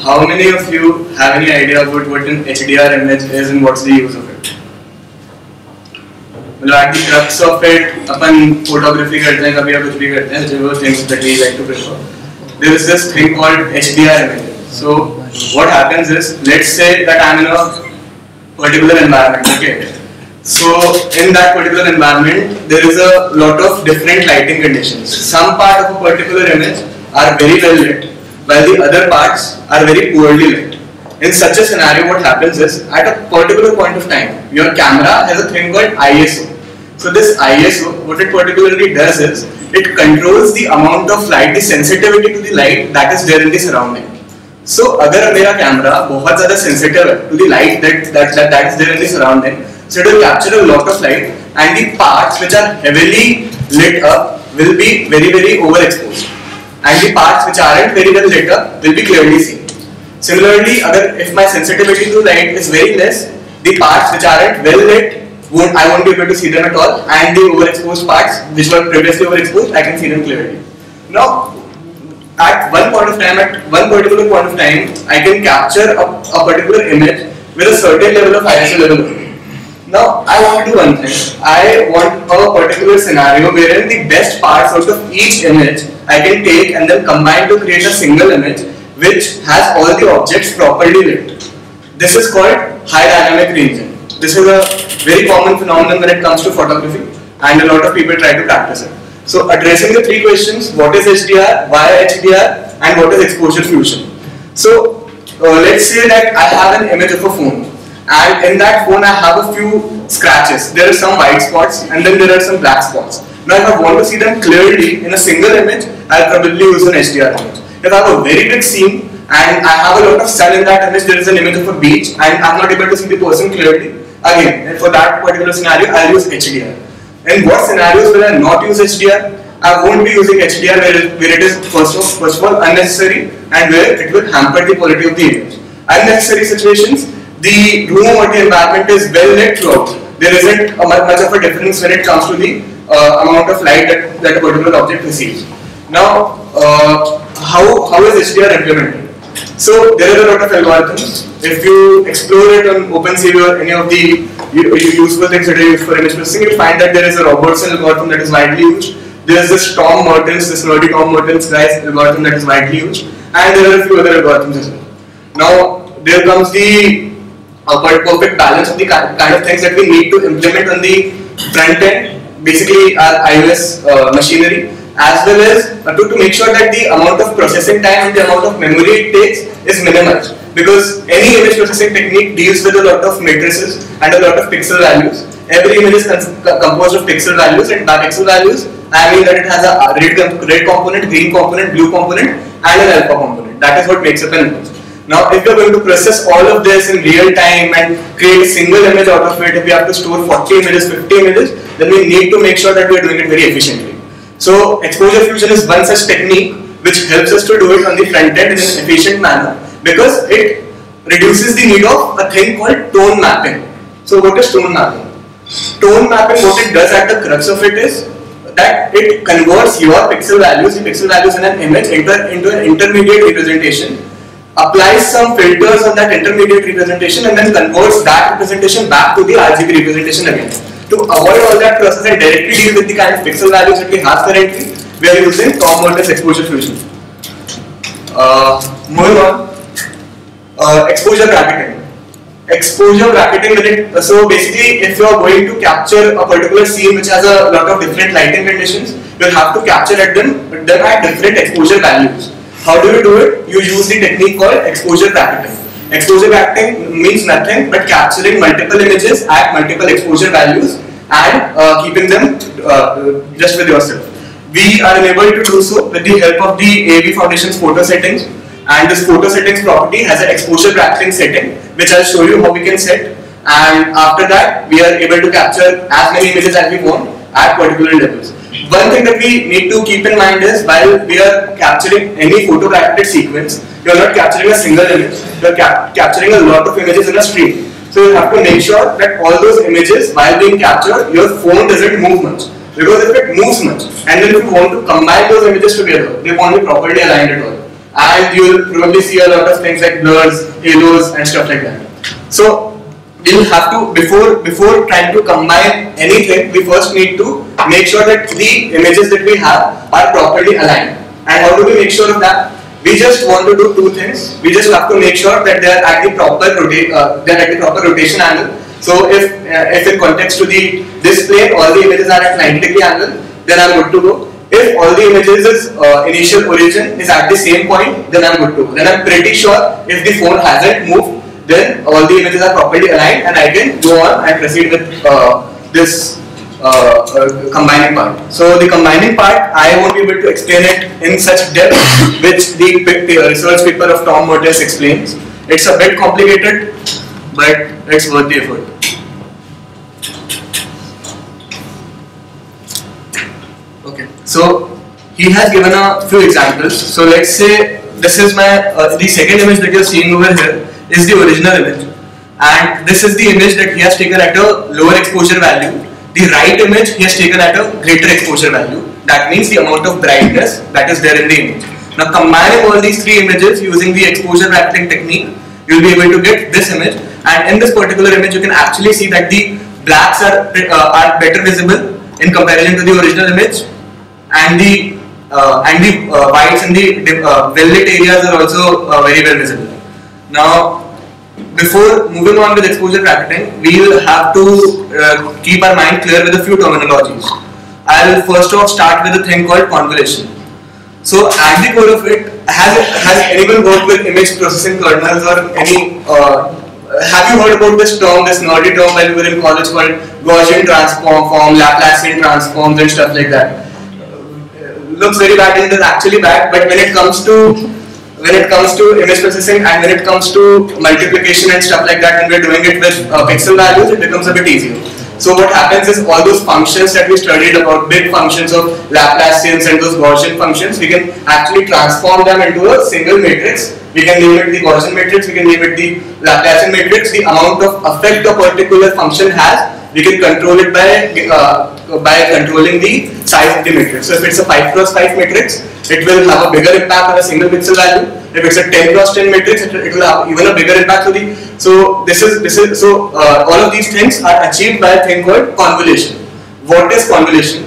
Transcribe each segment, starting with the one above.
how many of you have any idea about what an HDR image is and what's the use of it? मतलब at the crux of it, upon photography करते हैं, कभी या कुछ भी करते हैं, whichever things that we like to prefer. There is this thing called HDR image. So what happens is, let's say that I'm in a particular environment. Okay. So in that particular environment, there is a lot of different lighting conditions. Some part of a particular image are very well lit, while the other parts are very poorly lit. In such a scenario, what happens is, at a particular point of time, your camera has a thing called ISO. So this ISO, what it particularly does is, it controls the amount of light, the sensitivity to the light that is there in the surrounding. So अगर मेरा camera बहुत ज़्यादा sensitive है to the light that is there in the surrounding, so it will capture a lot of light, and the parts which are heavily lit up will be very overexposed, and the parts which aren't very well lit up will be clearly seen. Similarly, if my sensitivity to light is very less, the parts which aren't well lit, I won't be able to see them at all, and the overexposed parts which were previously overexposed, I can see them clearly. Now, at one particular point of time, I can capture a particular image with a certain level of ISO level. Now, I want to do one thing. I want a particular scenario wherein the best parts out of each image I can take and then combine to create a single image which has all the objects properly lit. This is called high dynamic ranging. This is a very common phenomenon when it comes to photography, and a lot of people try to practice it. So addressing the three questions: what is HDR, why HDR, and what is exposure fusion. So let's say that I have an image of a phone, and in that phone I have a few scratches. There are some white spots and then there are some black spots. Now if I want to see them clearly in a single image, I'll probably use an HDR image. If I have a very big scene and I have a lot of sun in that image, there is an image of a beach and I'm not able to see the person clearly, again, for that particular scenario, I'll use HDR. In what scenarios will I not use HDR? I won't be using HDR where it is first of all unnecessary and where it will hamper the quality of the image. Unnecessary situations, the room or the environment is well lit throughout. There isn't much of a difference when it comes to the amount of light that a particular object receives. Now, how is HDR implemented? So there are a lot of algorithms. If you explore it on OpenCV or any of the useful things that are used for image processing, you'll find that there is a Robertson algorithm that is widely used. There is this Tom Mertens, this nerdy Tom Mertens guy's algorithm that is widely used, and there are a few other algorithms as well. Now there comes the perfect balance of the kind of things that we need to implement on the front end, basically our iOS machinery, as well as to make sure that the amount of processing time and the amount of memory it takes is minimized, because any image processing technique deals with a lot of matrices and a lot of pixel values. Every image is composed of pixel values, and by pixel values I mean that it has a red component, green component, blue component, and an alpha component. That is what makes up an image. Now if we are going to process all of this in real time and create a single image out of it, if we have to store 40 images, 50 images, then we need to make sure that we are doing it very efficiently. So exposure fusion is one such technique which helps us to do it on the front end in an efficient manner, because it reduces the need of a thing called tone mapping. So what is tone mapping? Tone mapping, what it does at the crux of it is that it converts your pixel values, the pixel values in an image into an intermediate representation, applies some filters on that intermediate representation, and then converts that representation back to the RGB representation again. To avoid all that process and directly deal with the kind of pixel values that we have currently, we are using Tom Mertens exposure fusion. Moving on, exposure bracketing. Exposure bracketing, so basically if you are going to capture a particular scene which has a lot of different lighting conditions, you will have to capture them at different exposure values. How do you do it? You use the technique called exposure bracketing. Exposure bracketing means nothing but capturing multiple images at multiple exposure values and keeping them just with yourself. We are enabled to do so with the help of the AV Foundation's photo settings, and this photo settings property has an exposure bracketing setting which I'll show you how we can set, and after that we are able to capture as many images as we want at particular levels. One thing that we need to keep in mind is, while we are capturing any photo bracketed sequence, you are not capturing a single image, you are capturing a lot of images in a stream. So you have to make sure that all those images, while being captured, your phone doesn't move much. Because if it moves much, and then if you want to combine those images together, they won't be properly aligned at all. and you'll probably see a lot of things like blurs, halos, and stuff like that. So we'll have to, before trying to combine anything, we first need to make sure that the images that we have are properly aligned. And how do we make sure of that? We just want to do two things. We just have to make sure that they are at the proper rotation angle. So if in context to this plane, all the images are at 90-degree angle, then I'm good to go. If all the images' initial origin is at the same point, then I'm good to go. Then I'm pretty sure if the phone hasn't moved, then all the images are properly aligned, and I can go on and proceed with this combining part. So the combining part, I won't be able to explain it in such depth which the research paper of Tom Mertens explains. It's a bit complicated, but it's worth the effort. Okay, so he has given a few examples. So let's say this is my the second image that you're seeing over here is the original image, and this is the image that he has taken at a lower exposure value. The right image he has taken at a greater exposure value. That means the amount of brightness that is there in the image. Now combining all these three images using the exposure bracketing technique, you'll be able to get this image. And in this particular image, you can actually see that the blacks are better visible in comparison to the original image, and the whites in the well-lit areas are also very well visible. Now, before moving on with exposure bracketing, we will have to keep our mind clear with a few terminologies. I will first off start with a thing called convolution. So at the core of it, has anyone worked with image processing kernels or any? Have you heard about this term, this nerdy term while we were in college called Gaussian transform, Laplacian transforms and stuff like that? Looks very bad and it is actually bad, but when it comes to image processing and when it comes to multiplication and stuff like that, when we're doing it with pixel values, it becomes a bit easier. So what happens is all those functions that we studied about, big functions of Laplacians and those Gaussian functions, we can actually transform them into a single matrix. We can name it the Gaussian matrix, we can name it the Laplacian matrix. The amount of effect a particular function has, we can control it by controlling the size of the matrix. So if it's a 5 cross 5 matrix, it will have a bigger impact on a single pixel value. If it's a 10 cross 10 matrix, it will have even a bigger impact. So all of these things are achieved by a thing called convolution. What is convolution?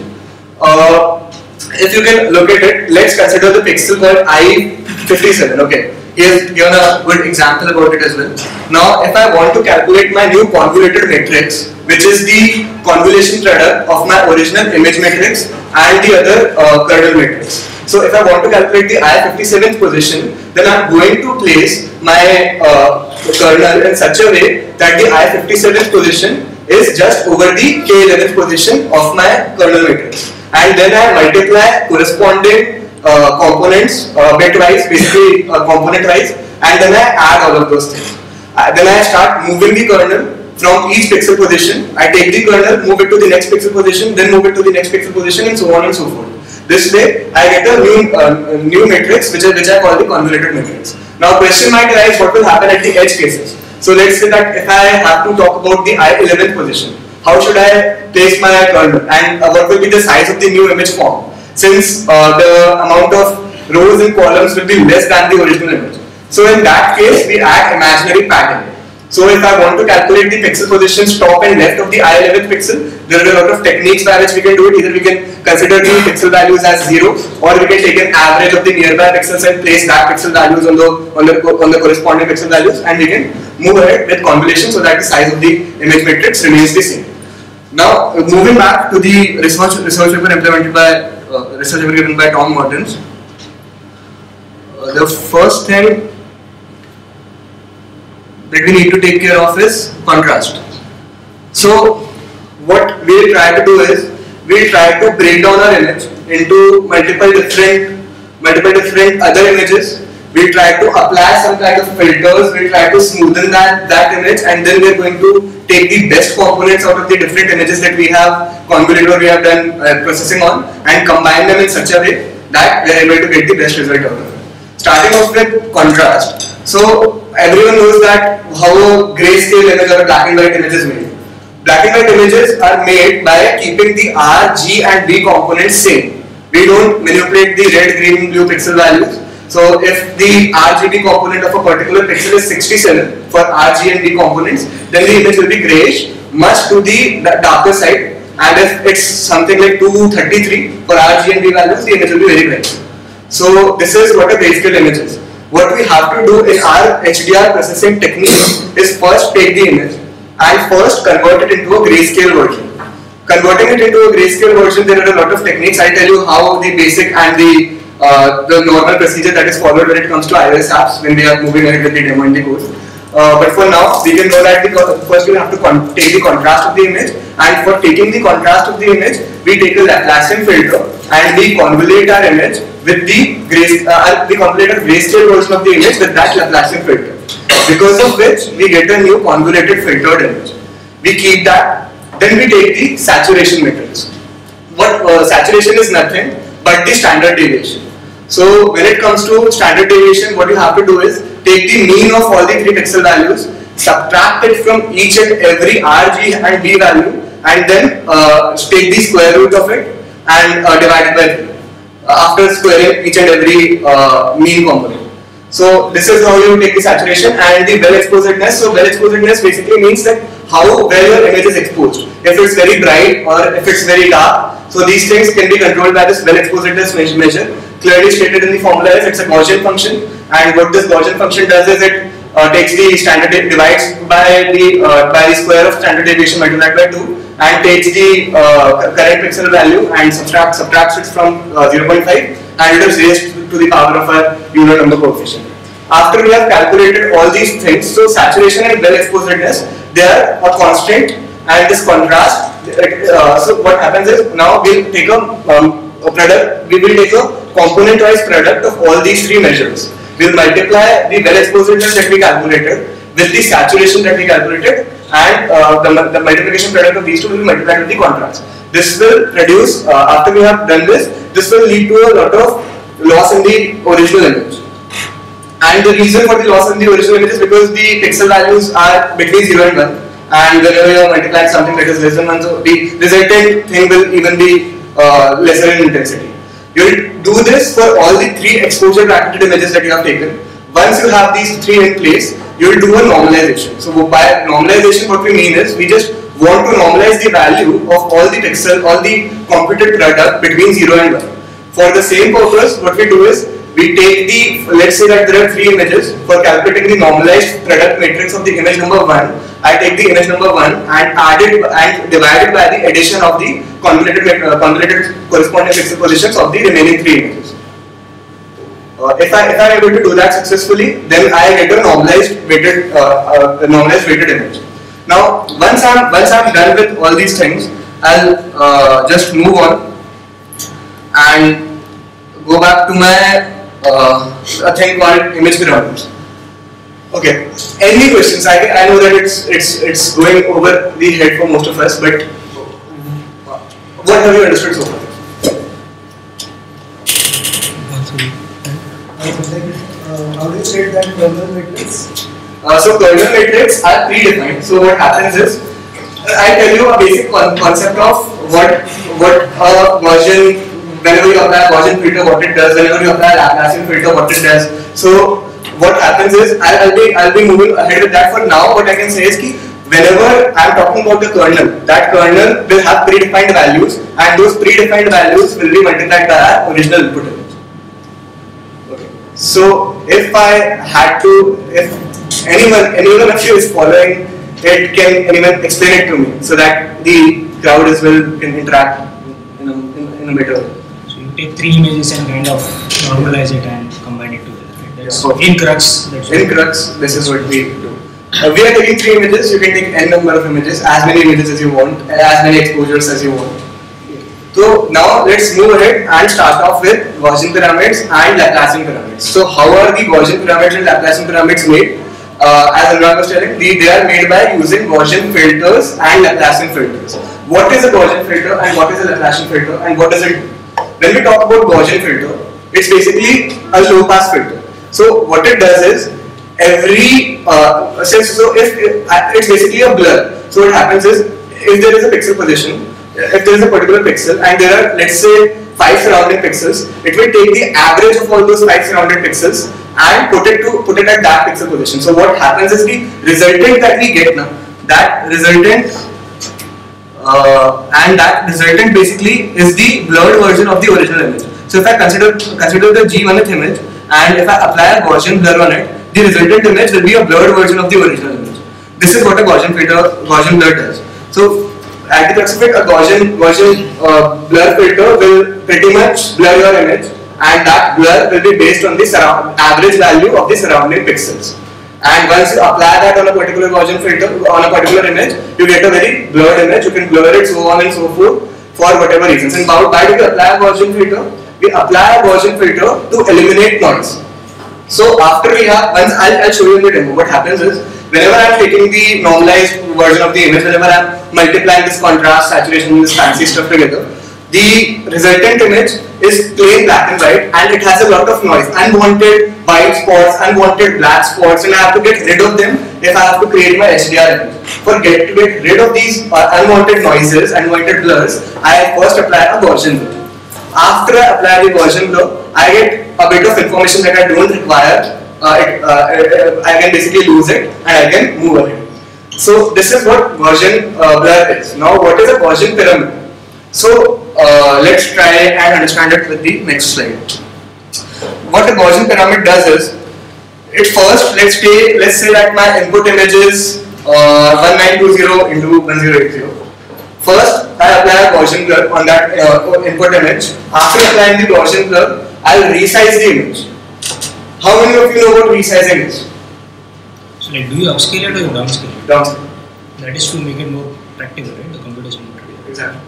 If you can look at it, let's consider the pixel called I57. Okay, he has given a good example about it as well. Now, if I want to calculate my new convoluted matrix, which is the convolution product of my original image matrix and the other kernel matrix. So if I want to calculate the I57th position, then I'm going to place my kernel in such a way that the I57th position is just over the K11th position of my kernel matrix. And then I multiply corresponding components bitwise, basically component-wise, and then I add all of those things. Then I start moving the kernel from each pixel position. I take the kernel, move it to the next pixel position, then move it to the next pixel position, and so on and so forth. This way, I get a new matrix, which I call the convoluted matrix. Now, question might arise: what will happen at the edge cases? So let's say that if I have to talk about the I11th position, how should I place my kernel, and what will be the size of the new image form? Since the amount of rows and columns will be less than the original image. So in that case, we add imaginary padding. So if I want to calculate the pixel positions top and left of the I11th pixel, there are a lot of techniques by which we can do it. Either we can consider the pixel values as 0, or we can take an average of the nearby pixels and place that pixel values on the corresponding pixel values, and we can move ahead with convolution so that the size of the image matrix remains the same. Now, moving back to the research paper implemented by research paper given by Tom Mertens. The first thing that we need to take care of is contrast. So what we try to do is we try to break down our image into multiple different other images. We try to apply some kind of filters, we try to smoothen that image, and then we are going to take the best components out of the different images that we have convoluted or we have done processing on, and combine them in such a way that we are able to get the best result out of it. Starting off with contrast. So everyone knows that how a grayscale image or a black and white image is made. Black and white images are made by keeping the R, G and B components same. We don't manipulate the red, green, blue pixel values. So if the RGB component of a particular pixel is 67 for RG and B components, then the image will be grayish, much to the darker side. And if it's something like 233 for RG and B values, the image will be very bright. So this is what a grayscale image is. What we have to do in our HDR processing technique is first take the image and first convert it into a grayscale version. Converting it into a grayscale version, there are a lot of techniques. I'll tell you how the basic and the normal procedure that is followed when it comes to iOS apps when we are moving ahead with the demo in the course. But for now, we can know that first we have to take the contrast of the image, and for taking the contrast of the image, we take a Laplacian filter and we convolute our image with the grayscale version of the image with that Laplacian filter. Because of which we get a new convoluted filtered image. We keep that. Then we take the saturation matrix. What saturation is nothing but the standard deviation. So when it comes to standard deviation, what you have to do is take the mean of all the 3 pixel values, subtract it from each and every RG and B value, and then take the square root of it and divide it by 3 after squaring each and every mean component. So this is how you take the saturation and the well exposedness. So well exposedness basically means that how well your image is exposed. If it's very bright or if it's very dark. So these things can be controlled by this well exposedness measure. Clearly stated in the formula is it's a Gaussian function, and what this Gaussian function does is it takes the standard divides by the square of standard deviation multiplied by 2 and takes the current pixel value and subtracts it from 0.5 and it is raised to the power of a unit number coefficient. After we have calculated all these things, so saturation and well exposedness, they are a constant, and this contrast. So what happens is now we'll take a product. We will take a component-wise product of all these 3 measures. We'll multiply the well exposedness that we calculated with the saturation that we calculated, and the multiplication product of these 2 will be multiplied with the contrast. This will produce, after we have done this will lead to a lot of loss in the original image. And the reason for the loss in the original image is because the pixel values are between 0 and 1, and whenever you are multiplying something that is less than 1, so the resultant thing will even be lesser in intensity. You will do this for all the 3 exposure bracketed images that you have taken. Once you have these 3 in place, you will do a normalization. So by normalization, what we mean is we just want to normalize the value of all the pixel, all the computed product between 0 and 1. For the same purpose, what we do is we take the, let's say that there are 3 images. For calculating the normalized product matrix of the image number 1, I take the image number 1 and add it and divide it by the addition of the convoluted corresponding pixel positions of the remaining 3 images. If I am able to do that successfully, then I get a normalized weighted image. Now, once I'm done with all these things, I'll just move on and go back to my a thing called image pyramids. Okay. Any questions? I know that it's going over the head for most of us, but what have you understood so far? How do you say that kernel matrix? So kernel matrix are predefined. So what happens is, I tell you a basic concept of what a Gaussian, whenever you apply a Gaussian filter, what it does. Whenever you apply a Laplacian filter, what it does. So what happens is, I'll be moving ahead with that. For now, what I can say is that whenever I'm talking about the kernel, that kernel will have predefined values, and those predefined values will be multiplied by our original input image. So if I had to, if anyone of you is following it, can anyone explain it to me so that the crowd as well can interact in a better way? So you take 3 images and kind of normalize it and combine it together. Right? That's in Crux. In Crux, this is what we do. We are taking 3 images. You can take n number of images, as many images as you want, as many exposures as you want. So now let's move ahead and start off with Gaussian pyramids and Laplacian pyramids. So how are the Gaussian pyramids and Laplacian pyramids made? As Anurag was telling, they are made by using Gaussian filters and Laplacian filters. What is a Gaussian filter and what is a Laplacian filter and what does it do? When we talk about Gaussian filter, it's basically a low pass filter. So what it does is, if it's basically a blur. So what happens is, if there is a pixel position, if there is a particular pixel and there are, let's say, 5 surrounding pixels, it will take the average of all those 5 surrounding pixels and put it at that pixel position. So what happens is the resultant that we get now, that resultant basically is the blurred version of the original image. So if I consider the G1th image and if I apply a Gaussian blur on it, the resultant image will be a blurred version of the original image. This is what a Gaussian blur does. So at the crux of it, a Gaussian blur filter will pretty much blur your image, and that blur will be based on the average value of the surrounding pixels. And once you apply that on a particular Gaussian filter on a particular image, you get a very blurred image. You can blur it, so on and so forth, for whatever reasons. And why do we apply a Gaussian filter? We apply a Gaussian filter to eliminate noise. So after we have, once I'll show you in the demo, what happens is, whenever I'm taking the normalized version of the image, whenever I'm multiplying this contrast, saturation, and this fancy stuff together, the resultant image is plain black and white, and it has a lot of noise, unwanted white spots, unwanted black spots, and I have to get rid of them if I have to create my HDR image. To get rid of these unwanted noises, unwanted blurs, I first apply a Gaussian blur. After I apply the Gaussian blur, I get a bit of information that I don't require. I can basically lose it and I can move ahead. So this is what Gaussian blur is. Now what is a Gaussian pyramid? So let's try and understand it with the next slide. What a Gaussian pyramid does is, it first, let's say that my input image is 1920 into 1080. First, I apply a Gaussian blur on that input image. After applying the Gaussian blur, I'll resize the image. How many of you know what resizing is? So like, do you upscale it or you downscale it? Downscale. That is to make it more practical, right? The computation more practical. Exactly.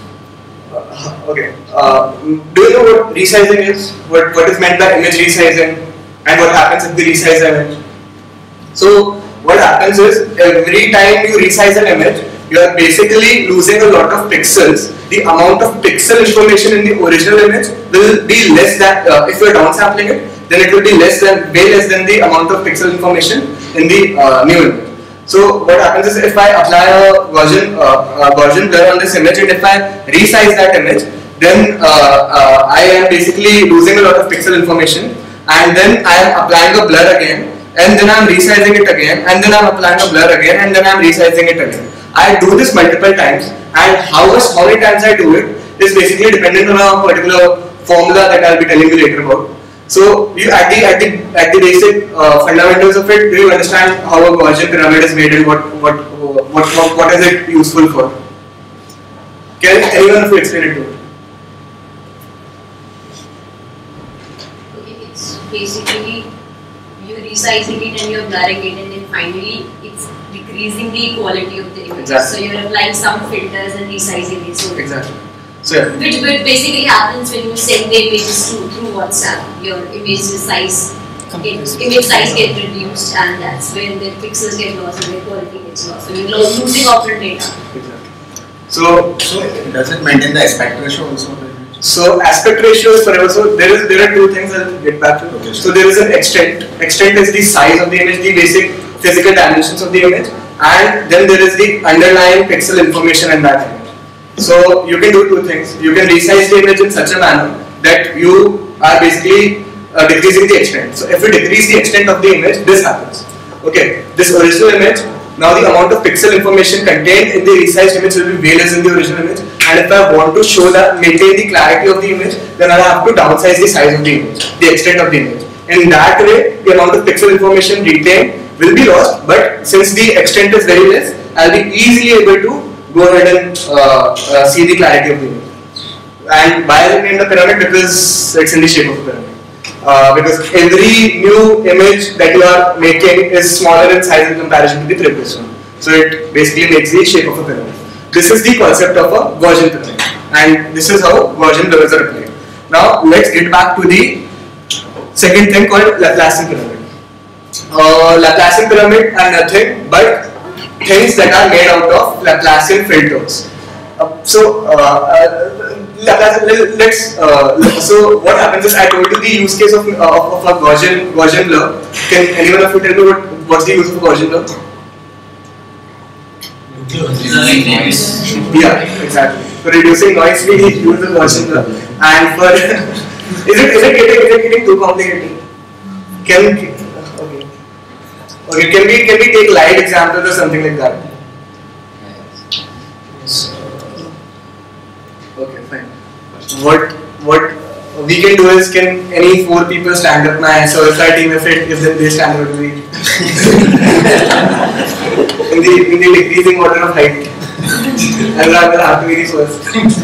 Okay. Do you know what resizing is? What is meant by image resizing? And what happens if we resize the image? So what happens is, every time you resize an image, you are basically losing a lot of pixels. The amount of pixel information in the original image will be less than, if you are downsampling it, then it will be way less than the amount of pixel information in the new image. So what happens is, if I apply a Gaussian blur on this image and if I resize that image, then I am basically losing a lot of pixel information, and then I am applying a blur again, and then I am resizing it again, and then I am applying a blur again, and then I am resizing it again. I do this multiple times, and how many times I do it is basically dependent on a particular formula that I'll be telling you later about. So you at the basic fundamentals of it, do you understand how a Gaussian pyramid is made and what is it useful for? Can anyone of you explain it to me? Okay, it's basically you're resizing it and you're blurring it, and then finally it's decreasing the quality of the image. Exactly. So you're applying some filters and resizing it. So Exactly. So yeah. Which basically happens when you send the images through WhatsApp. Your image size gets reduced, and that's when the pixels get lost and the quality gets lost. So you're losing operant data. Exactly. So does it maintain the aspect ratio also? So aspect ratio is forever. So there are two things I'll get back to. Okay. So there is an extent. Extent is the size of the image, the basic physical dimensions of the image, and then there is the underlying pixel information in that image. So you can do two things. You can resize the image in such a manner that you are basically decreasing the extent. So if you decrease the extent of the image, this happens. Okay, this original image, now the amount of pixel information contained in the resized image will be way less in the original image, and if I want to maintain the clarity of the image, then I have to downsize the size of the image, the extent of the image. In that way, the amount of pixel information retained will be lost, but since the extent is very less, I'll be easily able to go ahead and see the clarity of the image. And why I named the pyramid? Because it's in the shape of a pyramid. Because every new image that you are making is smaller in size in comparison to the previous one. So it basically makes the shape of a pyramid. This is the concept of a Gaussian pyramid, and this is how Gaussian blurs are applied. Now let's get back to the second thing called Laplacian pyramid. Laplacian pyramid are nothing but things that are made out of Laplacian filters. So what happens is, I told you the use case of a Gaussian blur. Can anyone of you tell me what's the use of a Gaussian blur? Reducing noise. Yeah, exactly. For reducing noise, we use the Gaussian blur. And for is it getting too complicated? Okay. Okay, can we take light examples or something like that? Okay, fine. What we can do is, can any 4 people stand up my Servify team if they stand up to me in the decreasing order of height? I'd rather have to be the first.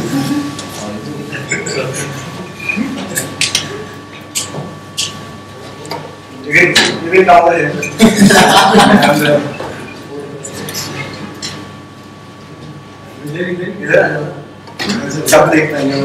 You can talk about it. सब देखता है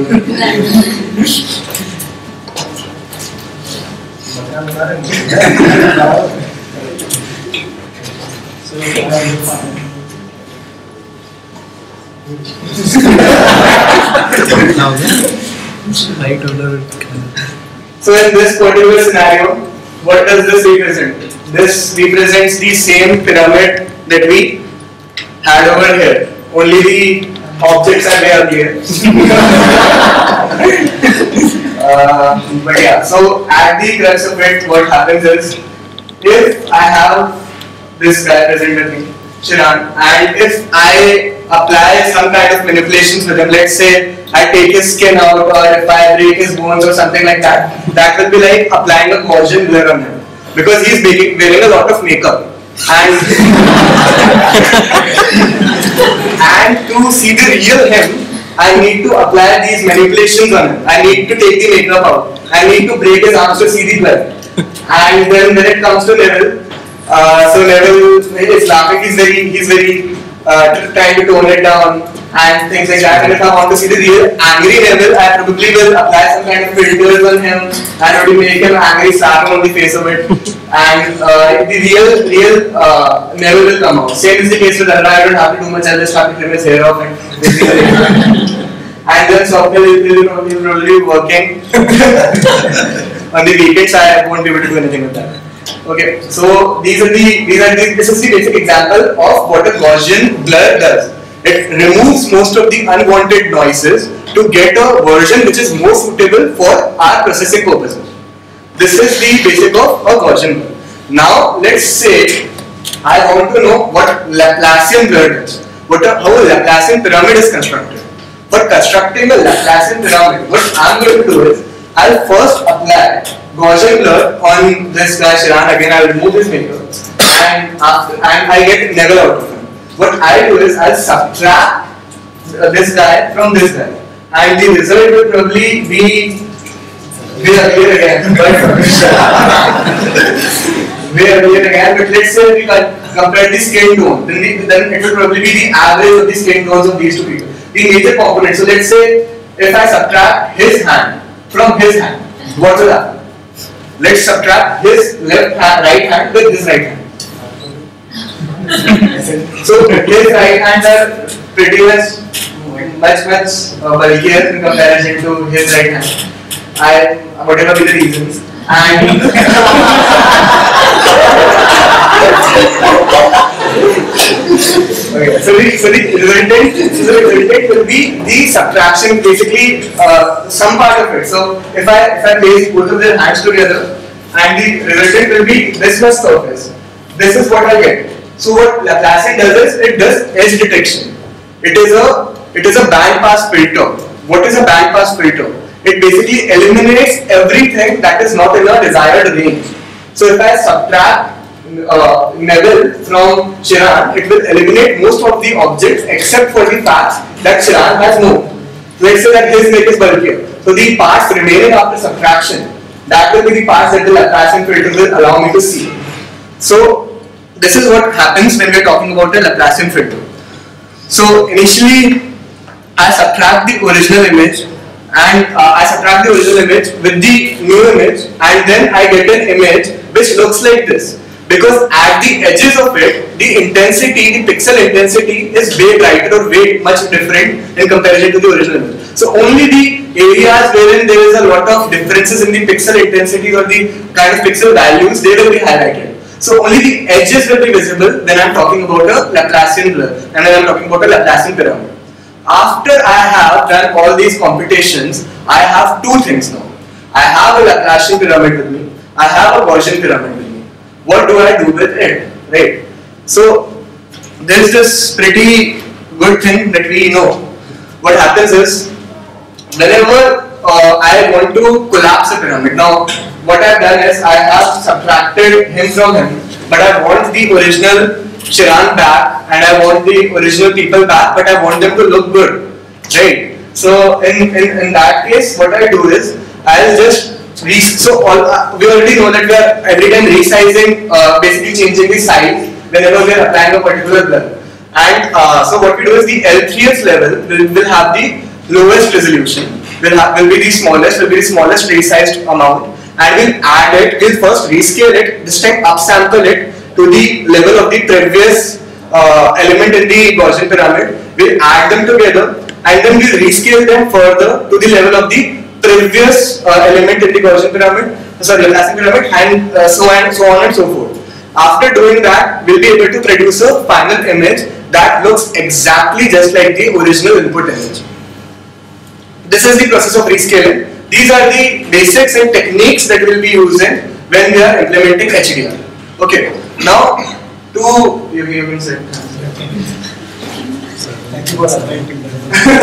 So in this particular scenario, what does this represent? This represents the same pyramid that we had over here. Only the objects are way up here. But yeah, so at the crux of it, what happens is, if I have this guy present with me, Shiran, and if I apply some kind of manipulations with him, let's say I take his skin out, or if I break his bones or something like that, that will be like applying a Gaussian blur on him, because he's wearing a lot of makeup. And to see the real him, I need to apply these manipulations on him. I need to take the makeup out. I need to break his arms to see the blood. And then when it comes to Neville, so Neville is laughing. He's very trying to tone it down and things like that. And if I want to see the real angry Neville, I probably will apply some kind of filters on him and it will make him angry, slap him on the face of it, and the real Neville will come out. Same is the case with Anna. I don't have to do much. I'll just have to trim his hair off and and then Swapnil will probably be working on the weekends. I won't be able to do anything with that. Okay, so this is the basic example of what a Gaussian blur does. It removes most of the unwanted noises to get a version which is more suitable for our processing purposes. This is the basic of a Gaussian blur. Now let's say I want to know what Laplacian blur does, how a Laplacian pyramid is constructed. For constructing a Laplacian pyramid, what I'm going to do is, I'll first apply Gaussian blur on this guy Shiran. Again, I'll remove his makeup, and I get Neville out of him. What I do is, I'll subtract this guy from this guy, and the result will probably be here again. But let's say we compare the skin tone, then it will probably be the average of the skin tones of these two people, the major components. So let's say if I subtract his hand from his hand, what will happen? Let's subtract his right hand with his right hand. So his right hands are pretty much bulkier in comparison to his right hand. Whatever be the reasons. And okay, so the resultant will be the subtraction, basically some part of it. So if I place both of their hands together, and the resultant will be this much surface. This is what I get. So what Laplacian does is, it does edge detection. It is a band pass filter. What is a band pass filter? It basically eliminates everything that is not in a desired range. So if I subtract Neville from Shiran, it will eliminate most of the objects except for the parts that Shiran has no. Let's say that his neck is bulkier. So the parts remaining after subtraction, that will be the parts that the Laplacian filter will allow me to see. So this is what happens when we are talking about a Laplacian filter. So initially, I subtract the original image, and I subtract the original image with the new image, and then I get an image which looks like this. Because at the edges of it, the intensity, the pixel intensity is way brighter or way much different in comparison to the original image. So only the areas wherein there is a lot of differences in the pixel intensity or the kind of pixel values, they will be highlighted. So only the edges will be visible when I am talking about a Laplacian blur and when I am talking about a Laplacian pyramid. After I have done all these computations, I have two things now. I have a Laplacian pyramid with me. I have a Gaussian pyramid with me. What do I do with it? Right? So there is this pretty good thing that we know. What happens is, whenever I want to collapse a pyramid, now what I have done is I have subtracted him from him, but I want the original Chiran back and I want the original people back, but I want them to look good, right? So in that case, what I do is I'll just we already know that we are every time resizing, basically changing the size whenever we are applying a particular blur. And so what we do is the L3th level will have the lowest resolution, will be the smallest resized amount, and we'll add it, we'll first rescale it, this time upsample it to the level of the previous element in the Gaussian pyramid. We'll add them together and then we'll rescale them further to the level of the previous element in the Gaussian pyramid, Laplacian pyramid, and so on and so forth. After doing that, we'll be able to produce a final image that looks exactly just like the original input image. This is the process of rescaling. These are the basics and techniques that we'll be using when we are implementing HDR. Okay, now to you can say. Thank you for highlighting that.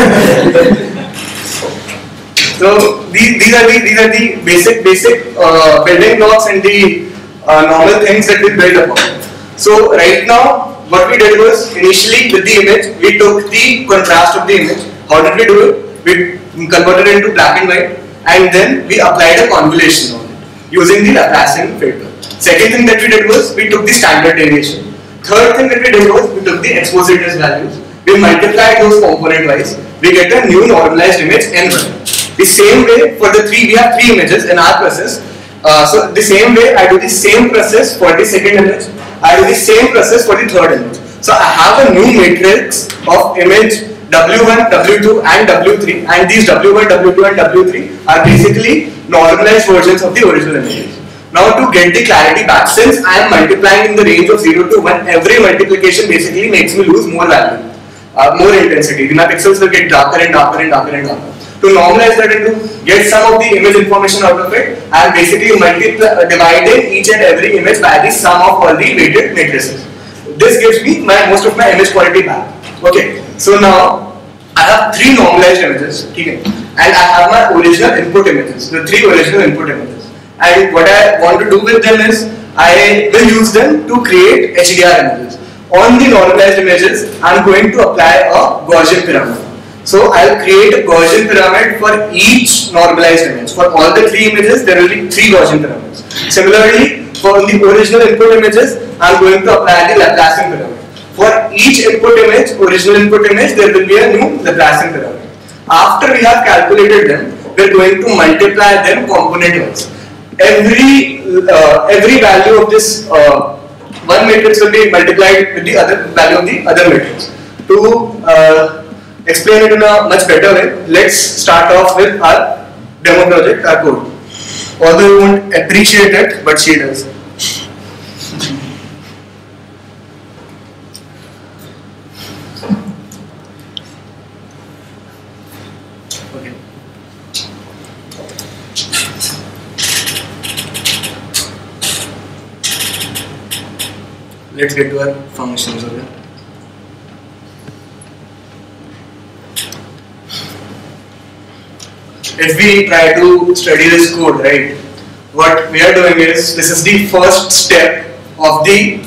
So these are the basic building blocks and the normal things that we build upon. So right now, what we did was, initially with the image, we took the contrast of the image. How did we do it? We converted it into black and white, and then we applied a convolution on it using the Laplacian filter. Second thing that we did was, we took the standard deviation. Third thing that we did was, we took the expositors values. We multiplied those component wise. We get a new normalized image N1. The same way for the we have three images in our process. So the same way I do the same process for the second image. I do the same process for the third image. So I have a new matrix of image W1, W2 and W3, and these W1, W2 and W3 are basically normalized versions of the original images. Now to get the clarity back, since I am multiplying in the range of 0 to 1, every multiplication basically makes me lose more value, more intensity. My pixels will get darker and darker and darker and darker. To normalize that and to get some of the image information out of it, I am basically dividing each and every image by the sum of all the weighted matrices. This gives me most of my image quality back. Okay, so now I have three normalized images, okay, and I have my original input images, the three original input images. And what I want to do with them is, I will use them to create HDR images. On the normalized images, I am going to apply a Gaussian pyramid. So I'll create a Gaussian pyramid for each normalized image. For all the three images, there will be three Gaussian pyramids. Similarly, for the original input images, I'm going to apply the Laplacian pyramid. For each input image, original input image, there will be a new Laplacian pyramid. After we have calculated them, we're going to multiply them component-wise. Every value of this one matrix will be multiplied with the other value of the other matrix. To explain it in a much better way, let's start off with our demo project, our code. Although you won't appreciate it, but she does. Okay. Let's get to our functions. Okay. If we try to study this code, right, what we are doing is, this is the first step of the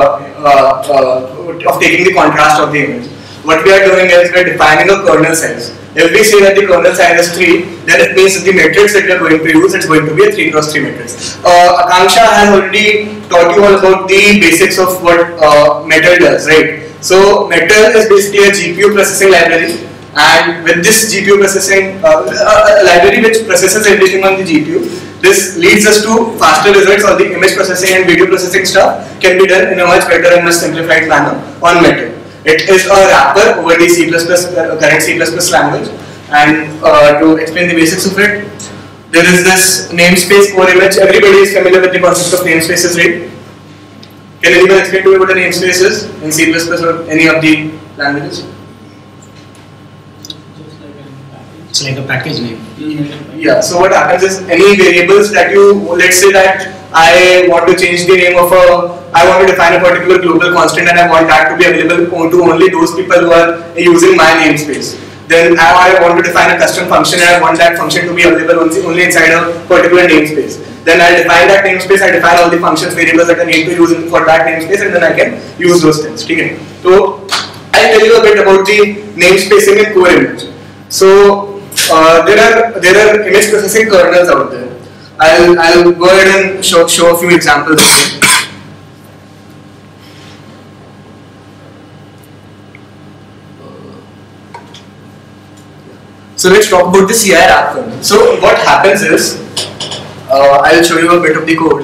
of taking the contrast of the image. What we are doing is, we are defining a kernel size. If we say that the kernel size is 3, then it means the matrix that we are going to use, it's going to be a 3 cross 3 matrix. Akanksha has already taught you all about the basics of what Metal does, right? So Metal is basically a GPU processing library. And with this GPU processing library which processes everything on the GPU, this leads us to faster results. All the image processing and video processing stuff can be done in a much better and much simplified manner on Metal. It is a wrapper over the current C++ language. And to explain the basics of it, there is this namespace core image. Everybody is familiar with the concept of namespaces, right? Can anyone explain to me what a namespace is in C++ or any of the languages? It's like a package name. Yeah, so what happens is any variables that you, let's say that I want to change the name of I want to define a particular global constant and I want that to be available to only those people who are using my namespace. Then I want to define a custom function and I want that function to be available only inside a particular namespace. Then I define that namespace, I define all the functions, variables that I need to use for that namespace, and then I can use those things. Okay? So I'll tell you a bit about the namespacing in core image. So there are image processing kernels out there. I'll go ahead and show a few examples here. So let's talk about the CI wrap kernel. So what happens is, I'll show you a bit of the code.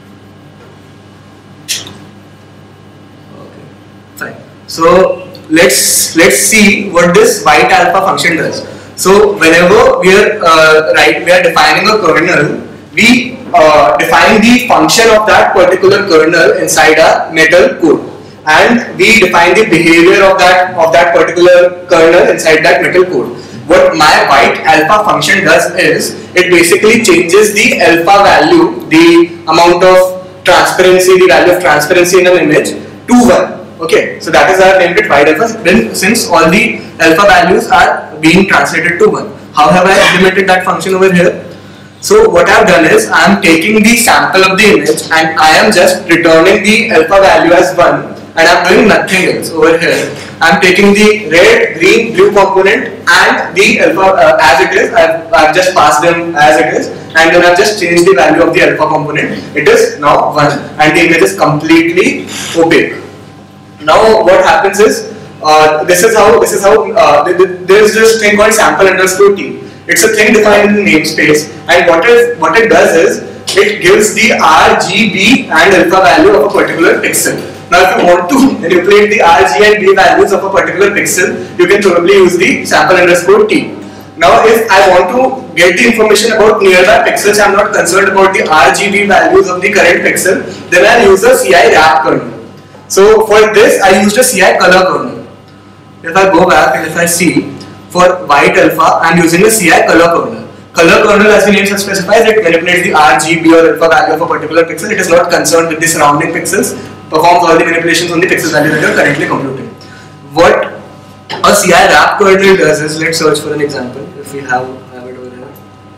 Okay, fine. So let's see what this white alpha function does. So whenever we are defining a kernel, we define the function of that particular kernel inside our metal code, and we define the behavior of that particular kernel inside that metal code. What my white alpha function does is, it basically changes the alpha value, the amount of transparency, the value of transparency in an image to 1. Okay, so that is our named it white alpha, then since all the alpha values are being translated to 1. How have I implemented that function over here? So what I have done is, I am taking the sample of the image and I am just returning the alpha value as 1, and I am doing nothing else over here. I am taking the red, green, blue component and the alpha as it is. I've just passed them as it is, and then I've just changed the value of the alpha component. It is now 1 and the image is completely opaque. Now what happens is, this is how there is this thing called sample underscore t. It's a thing defined in the namespace, and what it does is, it gives the RGB and alpha value of a particular pixel. Now if you want to manipulate the RG and B values of a particular pixel, you can probably use the sample underscore t. Now if I want to get the information about nearby pixels, I am not concerned about the RGB values of the current pixel, then I will use a CI wrap kernel. So for this I used a CI color kernel. If I go back and if I see, for white alpha I am using a CI color kernel. Color kernel, as the name specifies, it manipulates the RGB or alpha value of a particular pixel. It is not concerned with the surrounding pixels, performs all the manipulations on the pixel value that you are currently computing. What a CI wrap kernel does is, let's search for an example if we have it over here.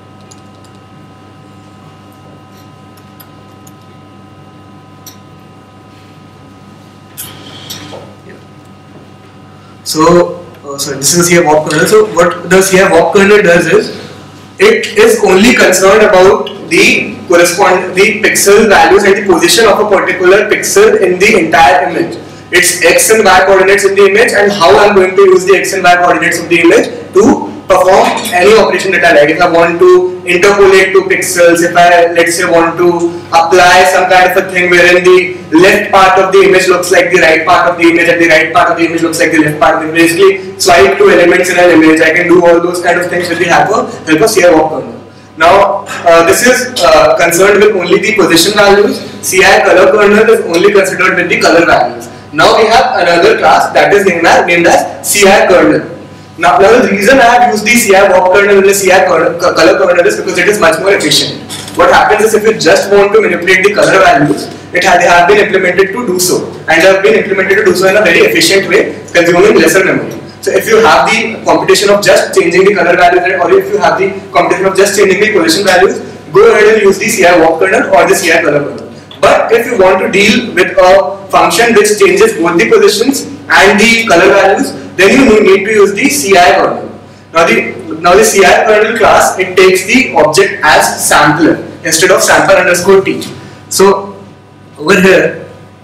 So this is CI wrap kernel. So what the CI wrap kernel does is, it is only concerned about the pixel values and the position of a particular pixel in the entire image. Its x and y coordinates in the image, and how I am going to use the x and y coordinates of the image to perform any operation that I like. If I want to interpolate 2 pixels, if I, let's say, want to apply some kind of a thing wherein the left part of the image looks like the right part of the image and the right part of the image looks like the left part of the image, basically swipe 2 elements in an image, I can do all those kind of things with the help of CI wrap kernel. Now this is concerned with only the position values. CI color kernel is only considered with the color values. Now we have another class that is named as CI kernel. Now the reason I have used the CI wrap kernel and the CI color kernel is because it is much more efficient. What happens is, if you just want to manipulate the color values, they have been implemented to do so, and they have been implemented to do so in a very efficient way, consuming lesser memory. So if you have the computation of just changing the color values, or if you have the computation of just changing the position values, go ahead and use the CI wrap kernel or the CI color kernel. But if you want to deal with a function which changes both the positions and the color values, then you need to use the CI kernel. Now the CI kernel class, it takes the object as sampler instead of sample underscore t. So over here,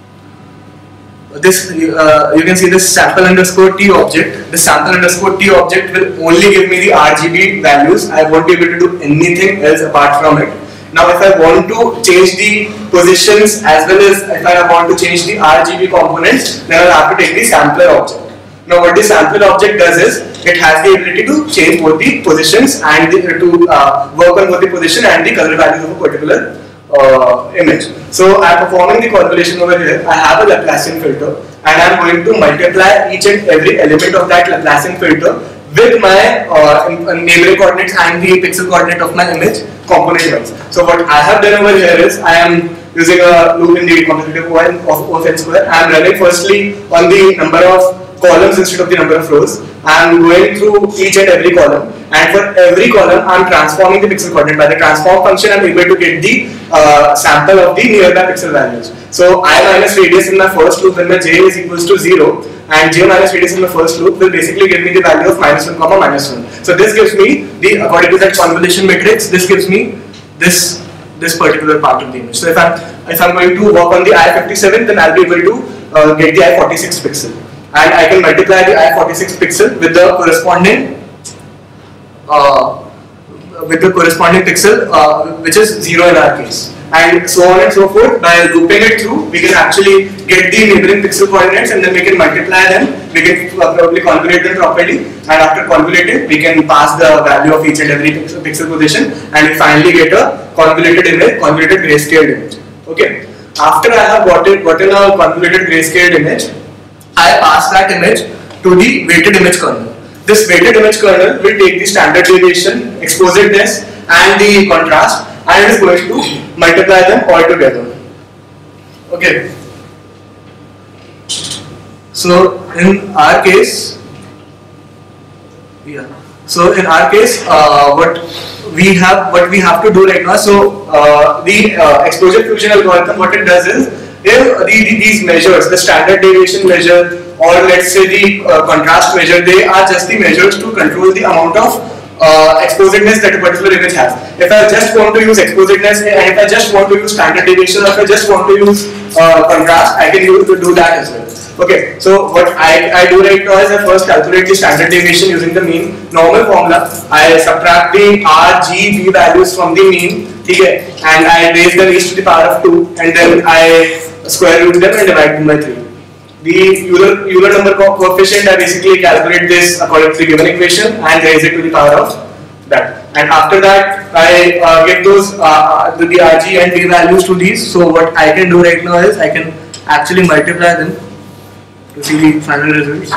this you can see this sample underscore t object. The sample underscore t object will only give me the RGB values. I won't be able to do anything else apart from it. Now if I want to change the positions as well as if I want to change the RGB components, then I'll have to take the sampler object. Now what the sampler object does is, it has the ability to change both the positions and work on both the position and the color values of a particular image. So I am performing the calculation over here. I have a Laplacian filter and I am going to multiply each and every element of that Laplacian filter with my neighboring coordinates and the pixel coordinate of my image component wise. So what I have done over here is I am using a loop in the commutative of n square. I am running firstly on the number of columns instead of the number of rows. I am going through each and every column, and for every column I am transforming the pixel coordinate. By the transform function I am able to get the sample of the nearby pixel values. So I minus radius in my first loop when my j is equals to 0, and j minus radius in the first loop will basically give me the value of -1, -1. So this gives me the, according to that convolution matrix, this gives me this particular part of the image. So if I'm going to work on the I57, then I'll be able to get the I46 pixel, and I can multiply the I46 pixel with the corresponding pixel, which is 0 in our case, and so on and so forth. By looping it through, we can actually get the neighboring pixel coordinates, and then we can multiply them. We can probably convolute them properly, and after convoluting, we can pass the value of each and every pixel position, and we finally get a convoluted image, convoluted grayscale image. Okay. After I have gotten a convoluted grayscale image, I pass that image to the weighted image kernel. This weighted image kernel will take the standard deviation, expositeness, and the contrast, and it is going to multiply them all together. Okay. So in our case, what we have to do right now. So the exposure fusion algorithm, what it does is, if these measures, the standard deviation measure, or let's say the contrast measure, they are just the measures to control the amount of expositeness that a particular image has. If I just want to use expositeness, and if I just want to use standard deviation, or if I just want to use contrast, I can do that as well. Okay, so what I do right now is I first calculate the standard deviation using the mean normal formula. I subtract the R, G, B values from the mean, okay, and I raise them each to the power of 2, and then I square root them and divide them by 3. The Euler number coefficient, I basically calculate this according to the given equation and raise it to the power of that. And after that, I get those the R, G and B values to these. So what I can do right now is I can actually multiply them to see the final results.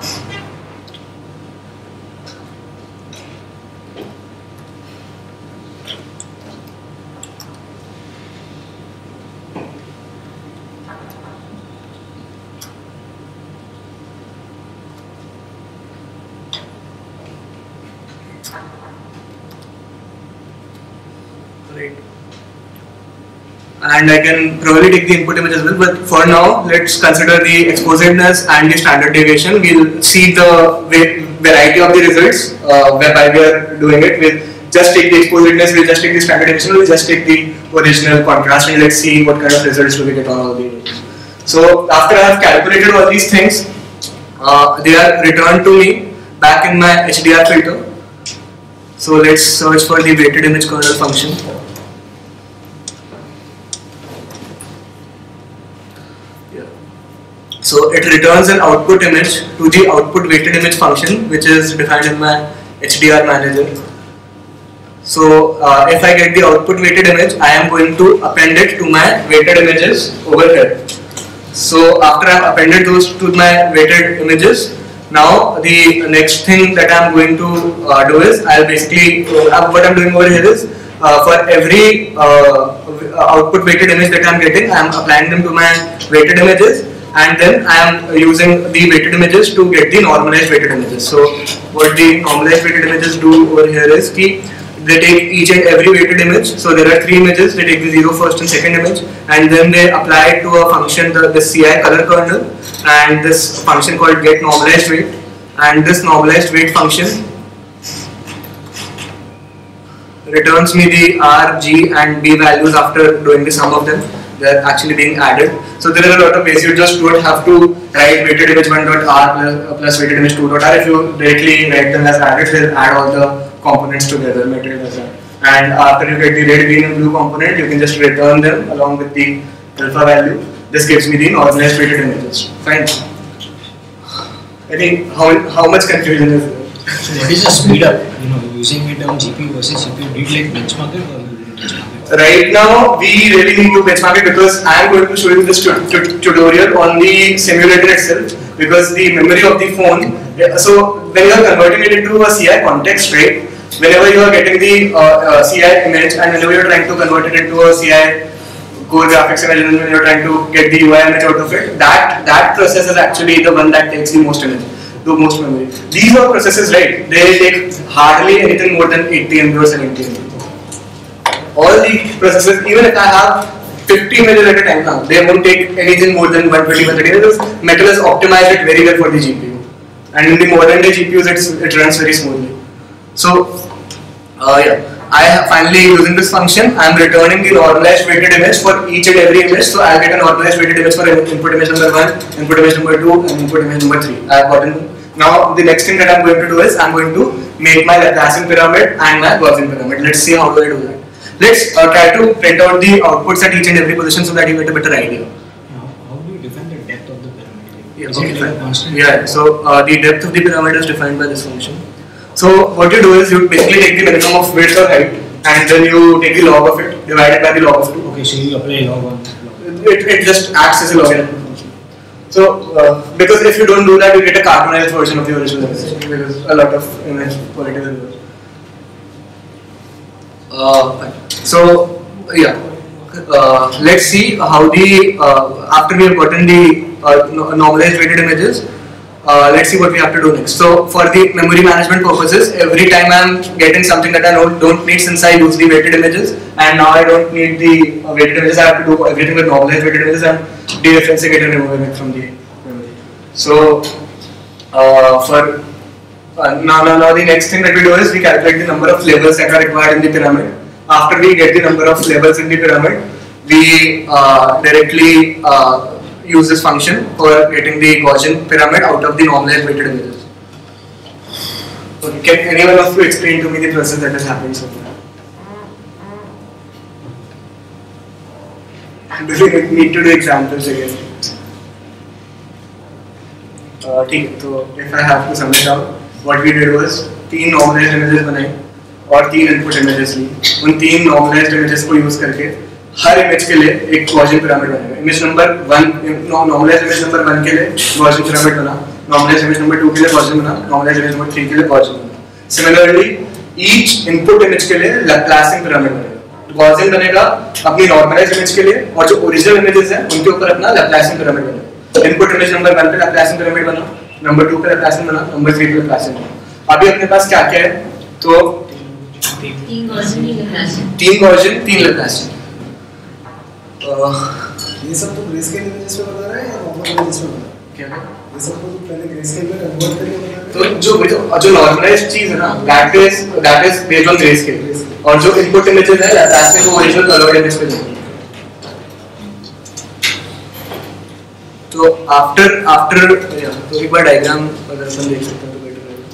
Right. And I can probably take the input image as well, but for now let's consider the expositeness and the standard deviation. We'll see the variety of the results whereby we are doing it. We'll just take the expositeness, we'll just take the standard deviation, we'll just take the original contrast, and let's see what kind of results do we get on all the images. So after I have calculated all these things, they are returned to me back in my HDR filter. So let's search for the weighted image kernel function. So it returns an output image to the output weighted image function, which is defined in my HDR manager. So if I get the output weighted image, I am going to append it to my weighted images over here. So after I have appended those to my weighted images, now the next thing that I am going to do is I'll basically what I'm doing over here is for every output weighted image that I'm getting, I'm applying them to my weighted images, and then I am using the weighted images to get the normalized weighted images. So what the normalized weighted images do over here is they take each and every weighted image. So there are 3 images. They take the 0, first and second image, and then they apply it to a function, the CI color kernel, and this function called get normalized weight, and this normalized weight function returns me the R, G and B values after doing the sum of them. They are actually being added. So there are a lot of ways. You just don't have to write weighted image 1.r plus weighted image 2.r. If you directly write them as added, they'll add all the components together, material as that. And after you get the red, green and blue component, you can just return them along with the alpha value. This gives me the normalized weighted images. Fine. I think how much confusion is there? So what is the speed up? Using it on GPU versus CPU, did you like benchmark it or you didn't benchmark it? right now we really need to benchmark it because I am going to show you this tutorial on the simulator itself because the memory of the phone. So when you are converting it into a CI context, right? Whenever you are getting the CI image and whenever you are trying to convert it into a CI core graphics image and when you are trying to get the UI image out of it, that process is actually the one that takes the most image. The most memory. These are processes, right? They take hardly anything more than 80 MB or 70 MB. All the processes, even if I have 50 images at a time now, they won't take anything more than 120, 130 because Metal has optimized it very well for the GPU. And in the modern day GPUs, it runs very smoothly. So, yeah. I am finally using this function. I am returning the normalized weighted image for each and every image. So I will get a normalized weighted image for input image number 1, input image number 2, and input image number 3. I have gotten. Now the next thing that I am going to do is I am going to make my Laplacian pyramid and my Gaussian pyramid. Let's see how do I do that. Let's try to print out the outputs at each and every position so that you get a better idea. How do you define the depth of the pyramid? Yeah, Is it like a constant? Yeah. So the depth of the pyramid is defined by this function. So what you do is you basically take the minimum of width or height and then you take the log of it divided by the log of 2. Okay, so you apply log on. It just acts as a logarithm function. So because if you don't do that, you get a cartoonized version of the original image because a lot of image quality will lose. So yeah, let's see how the after we have gotten the normalized weighted images. Let's see what we have to do next. So for the memory management purposes, every time I am getting something that I don't need since I use the weighted images and now I don't need the weighted images, I have to do everything with normalized weighted images and dereferencing it and removing it from the memory. So now the next thing that we do is we calculate the number of levels that are required in the pyramid. After we get the number of levels in the pyramid, we directly use this function for getting the Gaussian pyramid out of the normalized weighted images. Okay, can anyone of you explain to me the process that has happened so far? Do we need to do examples again? ठीक, तो if I have to sum it up, what we did was 3 normalized images बनाई और 3 input images ली. उन 3 normalized images को use करके हर image के लिए एक गॉसियन पिरामिड बनेगा. Image number 1 normalised image number 1 के लिए गॉसियन पिरामिड बना, नॉर्मलाइज्ड इमेज नंबर 2 के लिए गॉसियन बना, नॉर्मलाइज्ड इमेज नंबर 3 के लिए गॉसियन बना. सिमिलरली ईच इनपुट इमेज के लिए लैप्लासियन पिरामिड बनेगा. गॉसियन बनेगा अपनी नॉर्मलाइज्ड इमेज के लिए और जो ओरिजिनल इमेजेस हैं उनके ऊपर अपना लैप्लासियन पिरामिड बनेगा. इनपुट इमेज नंबर 1 पे लैप्लासियन पिरामिड बना, नंबर 2 पे लैप्लासियन बना, नंबर 3 पे लैप्लासियन बना. अभी अपने पास क्या क्या है? तो 3 गॉसियन 3 लैप्लासियन. ये सब तो ग्रेस्केल इमेजेस पे बता रहा है या नॉर्मल इमेजेस पे बता रहा है? क्या है? ये सब तो पहले ग्रेस्केल में कन्वर्ट करके बता रहा है. तो जो नॉर्मलाइज्ड चीज है ना, that is based on greyscale और जो इनपुट इमेजेस है लैप्लासियन को ओरिजिनल कलर्ड इमेज पे देंगे. तो आफ्टर तो एक बार डायग्राम अगर अपन देख सकते हैं तो बेटर रहेगा.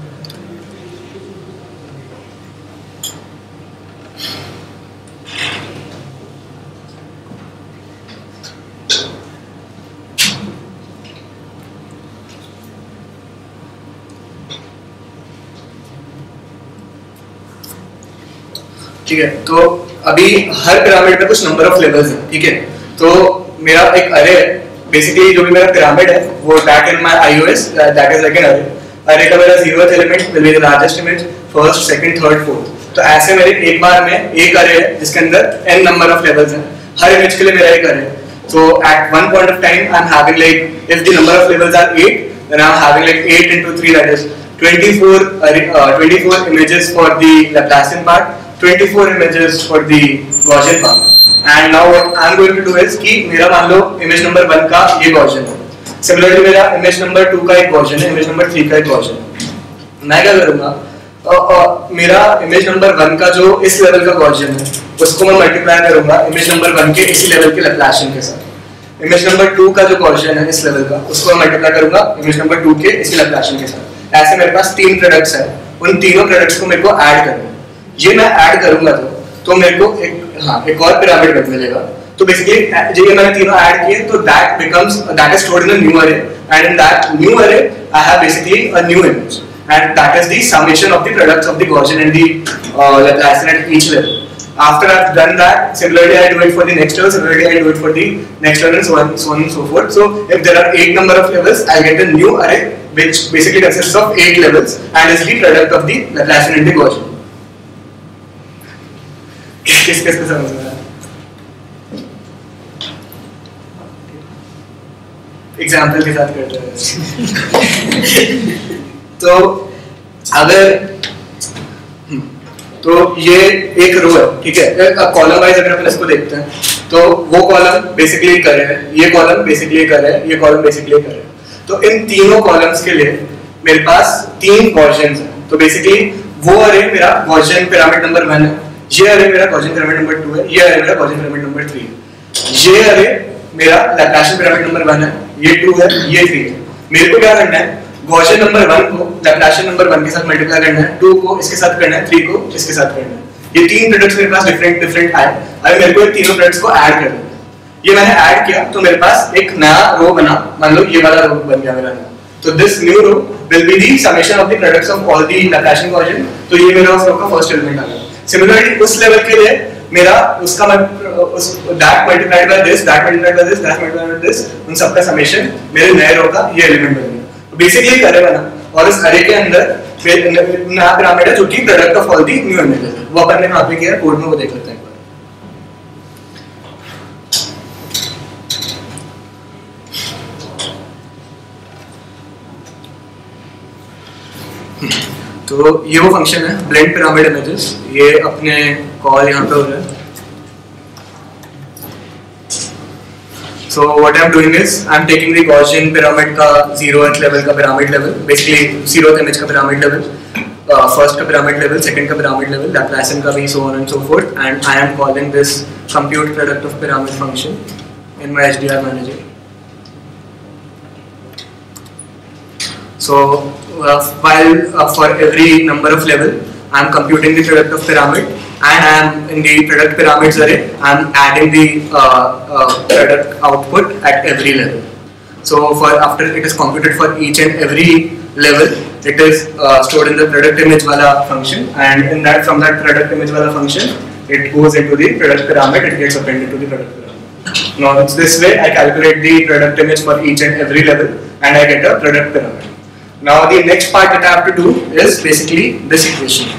ठीक है, तो अभी हर पिरामिड में कुछ नंबर ऑफ लेवल्स हैं. ठीक है, तो मेरा एक अरे बेसिकली जो भी मेरा पिरामिड है वो that in my iOS that is like an array का मेरा 0th element will be the largest image, first, second, third, fourth. तो ऐसे मेरे एक बार में एक अरे है जिसके अंदर n नंबर ऑफ लेवल्स हैं. हर इमेज के लिए मेरा एक अरे है. So at one point of time I'm having like if the number of levels are 8 then I'm having like 8 into 3 that is 24 images for the Laplacian part, 24 images for the Gaussian part. And now what I'm going to do is कि मेरा मान लो image number 1 का ये Gaussian है. Similarly मेरा image number 2 का एक Gaussian है, image number 3 का एक Gaussian है. मैं क्या करूँगा? मेरा image number 1 का जो इस level का Gaussian है उसको मैं multiply करूँगा image number 1 के इसी level के Laplacian के साथ. image number 2 का जो Gaussian है इस level का उसको मैं multiply करूँगा image number 2 के इसी Laplacian के साथ. ऐसे मेरे पास 3 products है. उन तीनों products को मेरे को add करना है. ये मैं ऐड करूंगा तो मेरे को एक और पिरामिड मिलेगा. तो बेसिकली जब ये मैंने तीनों ऐड किए तो that is stored in a new array and in that new array I have basically a new image and that is the summation of the products of the Gaussian and the Laplacian at each level. After I've done that, similarly I do it for the next level, similarly I do it for the next level, and so on and so forth. So if there are 8 number of levels, I'll get a new array which basically consists of 8 levels and is the product of the Laplacian and the Gaussian. किसको समझ में आया? Example के साथ करते हैं। तो अगर तो ये एक रो है, ठीक है, कॉलम वाइज अगर अपन इसको देखते हैं तो वो कॉलम बेसिकली कर रहे हैं, ये कॉलम बेसिकली कर रहे हैं, ये कॉलम बेसिकली कर रहे हैं। तो इन तीनों कॉलम्स के लिए मेरे पास 3 गॉसियंस हैं। तो बेसिकली वो अरे मेरा गॉसियन पिरामिड नंबर 1 है, ये अरे मेरा गॉसियन पिरामिड नंबर 2 है, ये अरे मेरा गॉसियन पिरामिड नंबर 3 है, ये अरे मेरा लैप्लासियन पिरामिड नंबर 1 है, ये 2 है, ये 3 है। मेरे को क्या करना है, गॉसियन नंबर 1 को लैप्लासियन नंबर 1 के साथ मल्टीप्लाई करना है, 2 को इसके साथ करना है, 3 को इसके साथ करना है। ये 3 प्रोडक्ट्स मेरे पास डिफरेंट आए, अब मेरे को इन तीनों प्रोडक्ट्स को ऐड करना है। ये मैंने ऐड किया तो मेरे पास एक नया रो बना, मान लो ये वाला रो बन गया मेरा नया। तो this new row will be the summation of the products of all the Laplacian Gaussian. तो ये मेरा उस रो का फर्स्ट एलिमेंट आ गया। सिमिलरली उस लेवल के लिए मेरा उसका उस that multiplied by this, that multiplied by this, that multiplied by this, उन सबका समेशन मेरे नए रो का ये एलिमेंट बन गया। तो बेसिकली एक अरे बना और इस अरे के अंदर नया पिरामिड है जो कि product of all the new images है। वो अपन ने वहां पे किया कोड में, वो देख लेते हैं। तो ये वो फंक्शन है ब्लेंड पिरामिड इमेजेस, ये अपने कॉल यहाँ पे हो रहा है। So what I'm doing is I'm taking the Gaussian pyramid का 0th level का pyramid level, basically 0th image का pyramid level, first का pyramid level, second का pyramid level, Laplacian का भी, so on and so forth, and I am calling this compute product of pyramid function in my HDR manager. So while for every number of level I am computing the product of pyramid, and I am in the product pyramids array I am adding the product output at every level. So for after it is computed for each and every level, it is stored in the product image wala function, and in that, from that product image wala function, it goes into the product pyramid, it gets appended to the product pyramid. Now this way I calculate the product image for each and every level and I get a product pyramid. Now the next part that I have to do is basically this equation.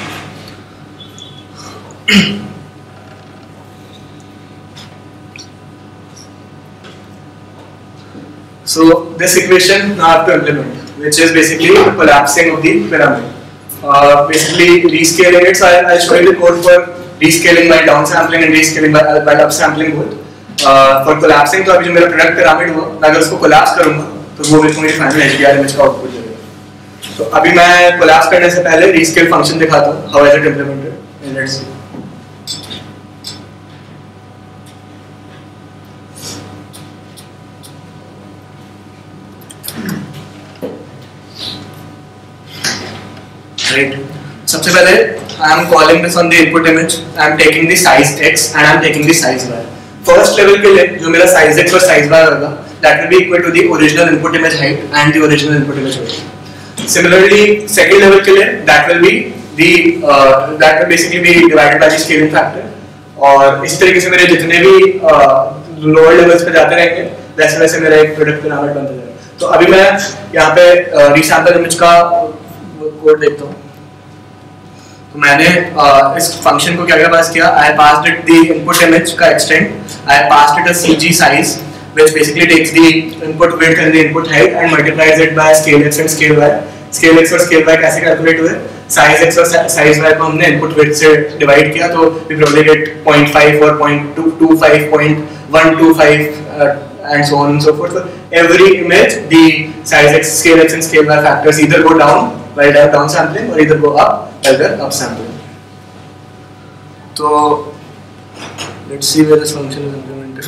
So this equation now I have to implement, which is basically the collapsing of the pyramid. Basically rescaling it. So I'll show you the code for rescaling by downsampling and rescaling by upsampling both. For collapsing, तो अभी जो मेरा product pyramid हुआ, मैं अगर उसको collapse करूँगा तो वो मेरे को मेरी final HDR image का output देगा। तो अभी मैं collapse करने से पहले rescale function दिखाता हूँ, how is it implemented? And let's see. Right. सबसे पहले I am calling this on the input image. I am taking the size x and I am taking the size y. First level के लिए जो मेरा size x और size y होगा, that will be equal to the original input image height and the original input image width. Similarly, second level के लिए that will be the that will basically be divided by the scaling factor. और इस तरीके से मेरे जितने भी lower levels पे जाते रहेंगे, वैसे वैसे मेरा एक product pyramid बनता जाएगा. तो अभी मैं यहाँ पे resample image का कोड देखता हूँ। तो मैंने इस फंक्शन को क्या पास किया, I passed it the input image का extent, I passed it a CG size which basically takes the input width and the input height and multiplies it by scale x and scale y. Scale x और scale y कैसे calculate हुए, size x और size y को हमने input width से divide किया तो we probably get 0.5 or 0.225, 0.125 and so on and so forth. So every image the size x, scale x and scale y factors either go down while they are downsampling or either go up while they are upsampling. So let's see where this function is implemented.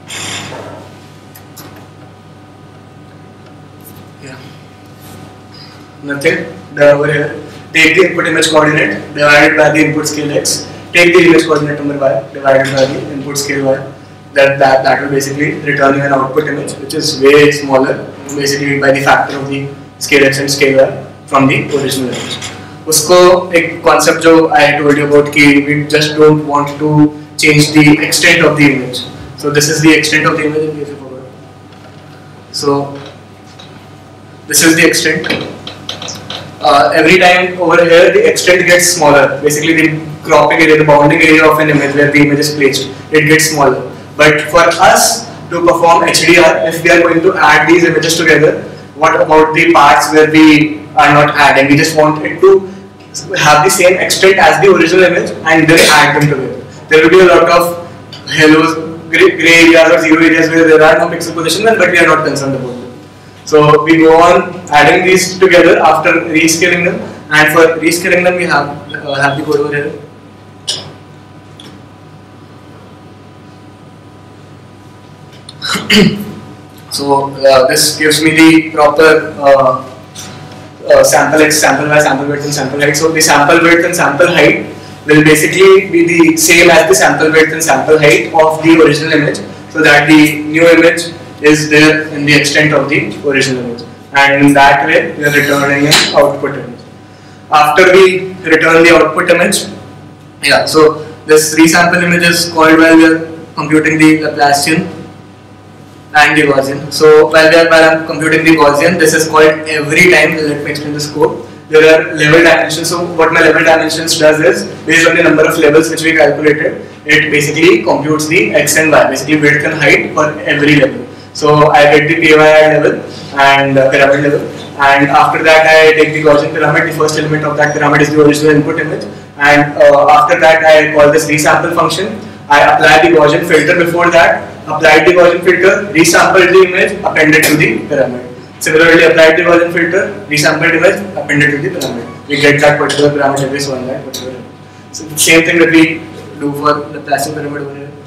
Yeah, nothing done over here. Take the input image coordinate divided by the input scale x. Take the image coordinate number y divided by the input scale y. That will basically return you an output image which is way smaller, basically by the factor of the scale x and scale y from the original image. उसको एक concept जो I told you about कि we just don't want to change the extent of the image. So this is the extent of the image in case you forgot. So this is the extent. Every time over here the extent gets smaller. Basically the cropping area, the bounding area of an image where the image is placed, it gets smaller. But for us to perform HDR, if we are going to add these images together, what about the parts where we are not adding? We just want it to have the same extent as the original image and then add them together. There will be a lot of halos, gray areas or zero areas where there are no pixel positions, but we are not concerned about them. So we go on adding these together after rescaling them, and for rescaling them we have the code over here. So this gives me the proper sample by sample width and sample height. So the sample width and sample height will basically be the same as the sample width and sample height of the original image, so that the new image is there in the extent of the original image, and in that way we are returning an output image. After we return the output image, so this resample image is called while we are computing the Laplacian and the Gaussian. So while I'm computing the Gaussian, this is called every time. Let me explain this code. There are level dimensions. So what my level dimensions does is, based on the number of levels which we calculated, it basically computes the x and y, basically width and height for every level. So I get the PY level and pyramid level, and after that I take the Gaussian pyramid. The first element of that pyramid is the original input image, and after that I call this resample function. I apply the Gaussian filter before that, applied the Gaussian filter, resampled the image, appended to the pyramid. Similarly, applied the Gaussian filter, resampled image, appended to the pyramid. We get that particular pyramid every so on that particular image. So the same thing that we do for the Laplacian pyramid over here.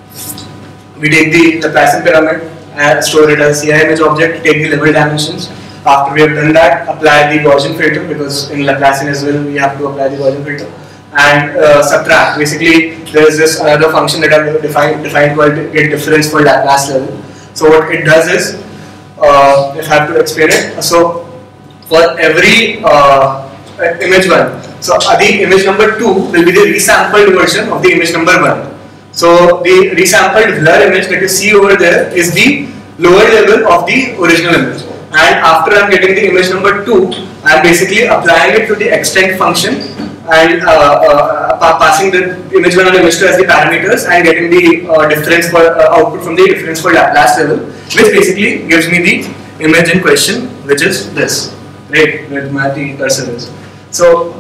We take the Laplacian pyramid, store it as a CI image object, take the level dimensions. After we have done that, apply the Gaussian filter, because in Laplacian as well we have to apply the Gaussian filter, and subtract. Basically, there is this another function that I have defined called get difference for Laplace level. So what it does is, if I have to explain it, so for every image 1, so the image number 2 will be the resampled version of the image number 1. So the resampled blur image that you see over there is the lower level of the original image, and after I am getting the image number 2, I am basically applying it to the extent function and passing the image 1 and image 2 as the parameters, and getting the difference for output from the difference for Laplace level, which basically gives me the image in question, which is this, right, where the cursor is. So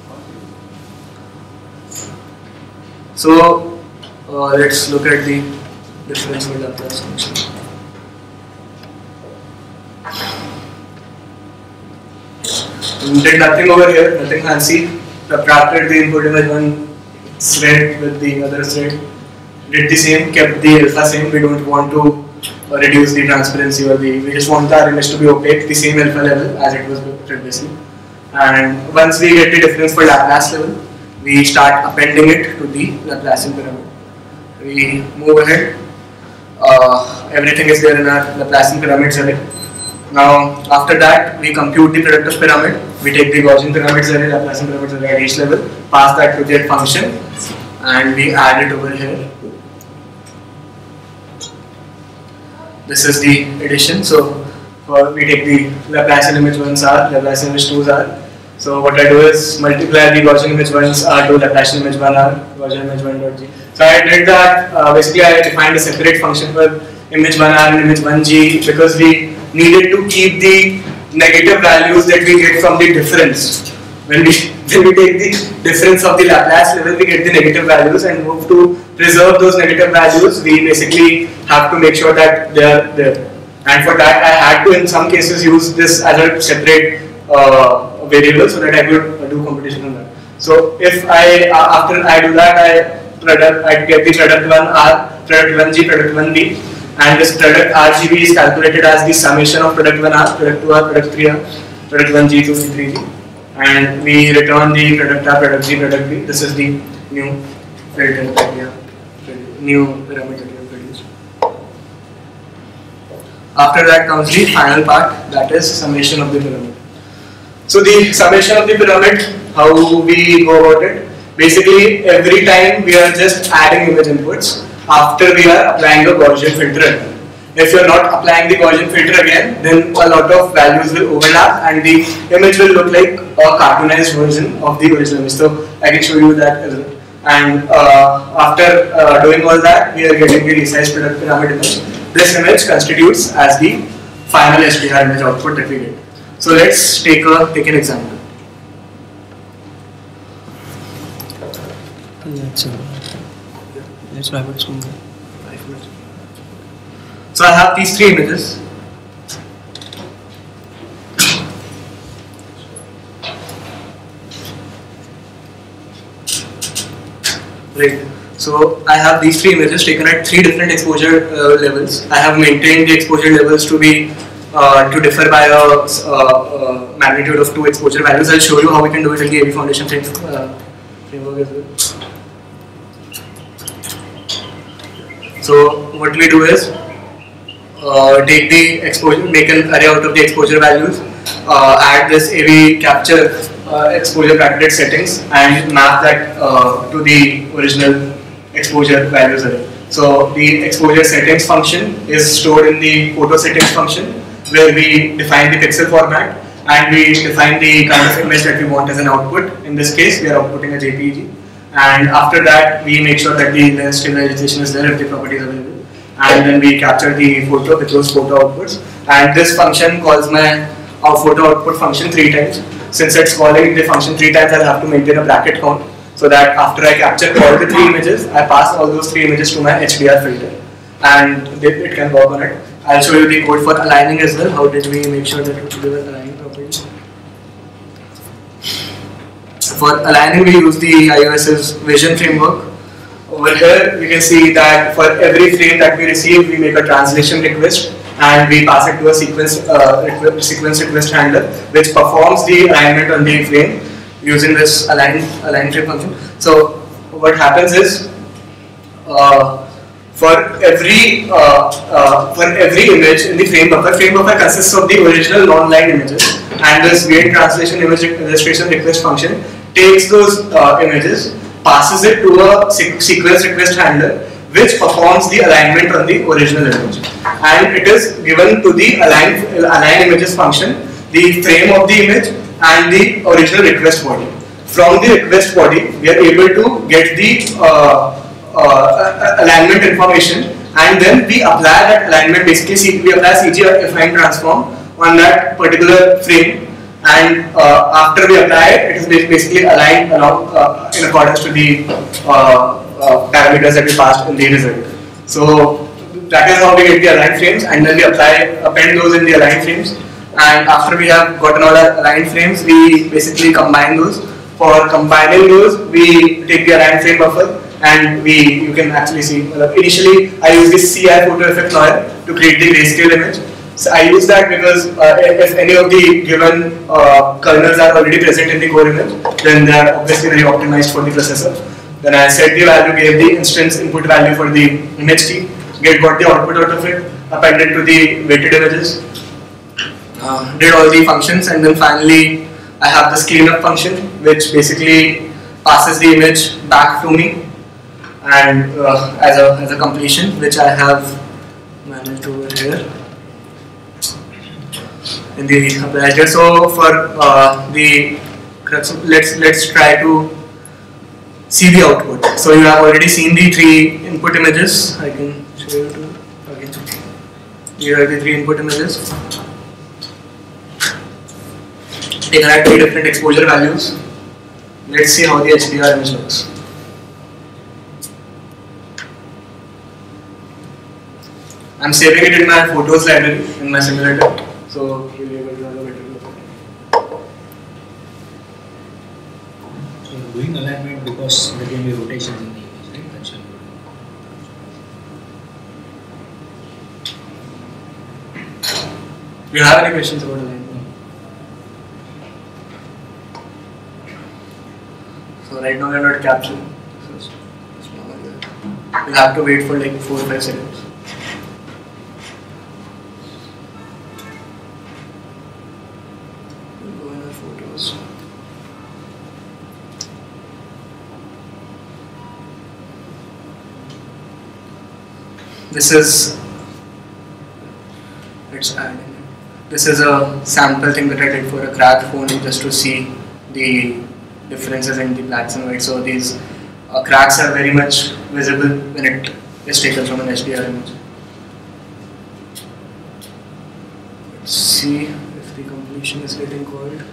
let's look at the difference for Laplace function. Did nothing over here, nothing fancy. Subtracted the input image 1 thread with the other thread. Did the same, kept the alpha same. We don't want to reduce the transparency or we just want our image to be opaque, the same alpha level as it was previously. And once we get the difference for Laplace level, we start appending it to the Laplacian pyramid. We move ahead. Everything is there in our Laplacian pyramids array. Now, after that, we compute the product of pyramid. We take the Gaussian pyramids array, Laplacian pyramids array at each level, pass that to that function, and we add it over here. This is the addition. So, we take the Laplacian image 1s r, Laplacian image 2s r. So, what I do is multiply the Gaussian image 1s r to Laplacian image 1 r, Gaussian image 1.g. So, I did that. Basically, I defined a separate function for image 1 r and image 1g because we needed to keep the negative values that we get from the difference. When we take the difference of the Laplace level, we get the negative values, and move to preserve those negative values, we basically have to make sure that they are there. And for that, I had to in some cases use this as a separate variable so that I could do computation on that. So if after I do that, I get the product 1r, product 1g, product 1b. And this product RGB is calculated as the summation of product 1R, product 2R, product 3R, product 1G, 2G, 3G. And we return the product R, product G, product B. This is the new filter that we have, new pyramid that we have produced. After that comes the final part, that is summation of the pyramid. So the summation of the pyramid how we go about it. Basically, every time we are just adding image inputs after we are applying a Gaussian filter again. If you are not applying the Gaussian filter again, then a lot of values will overlap and the image will look like a cartoonized version of the original image. So I can show you that as well. And after doing all that, we are getting the resized product pyramid image. This image constitutes as the final HDR image output that we get. So let's take an example. Let's wrap it soon. So I have these three images. Right. So I have these three images taken at three different exposure levels. I have maintained the exposure levels to be to differ by a magnitude of 2 exposure values. I'll show you how we can do it in the AV Foundation framework as well. So what we do is take the exposure, make an array out of the exposure values, add this AV capture exposure bracket settings, and map that to the original exposure values array. So the exposure settings function is stored in the photo settings function, where we define the pixel format and we define the kind of image that we want as an output. In this case, we are outputting a JPEG, and after that we make sure that the lens stabilization is there if the property is available, and then we capture the photo with those photo outputs. And this function calls my photo output function 3 times. Since it's calling the function 3 times, I'll have to maintain a bracket count, so that after I capture all the 3 images, I pass all those 3 images to my HDR filter, and it can work on it. I'll show you the code for aligning as well. How did we make sure that we were aligning properly? For aligning, we use the iOS's vision framework. Over here, you can see that for every frame that we receive, we make a translation request and we pass it to a sequence request handler, which performs the alignment on the frame using this align frame function. So what happens is, for every image in the frame buffer consists of the original non-aligned images, and this weight translation image registration request function takes those images, passes it to a sequence request handler, which performs the alignment on the original image, and it is given to the align images function the frame of the image and the original request body. From the request body, we are able to get the alignment information, and then we apply that alignment. Basically, we apply CG affine transform on that particular frame, and after we apply it, it is basically aligned along in accordance to the parameters that we passed in the result. So that is how we get the aligned frames, and then we append those in the aligned frames. And after we have gotten all our aligned frames, we basically combine those. For combining those, we take the aligned frame buffer, and you can actually see. Initially, I use this CI photo effect lawyer to create the grayscale image. So I use that because if any of the given kernels are already present in the core image, then they are obviously very optimized for the processor. Then I set the value, gave the instance input value for the image key, got the output out of it, appended to the weighted images, did all the functions, and then finally I have this cleanup function, which basically passes the image back to me, and as a completion, which I have managed over here in the applier. So for the let's try to see the output. So you have already seen the 3 input images. I can show you again. Here are the 3 input images. Taken at 3 different exposure values. Let's see how the HDR image looks. I'm saving it in my photos library in my simulator, so you'll be able to have a better look. So you're doing alignment because there can be rotations in the image, right? That's what Do you have any questions about alignment? So right now we are not capturing. We'll have to wait for like 4 or 5 seconds. We'll go in our photos. this is, let's add in. This is a sample thing that I did for a cracked phone just to see the differences in the blacks and whites. So these cracks are very much visible when it is taken from an HDR image. Let's see if the completion is getting called.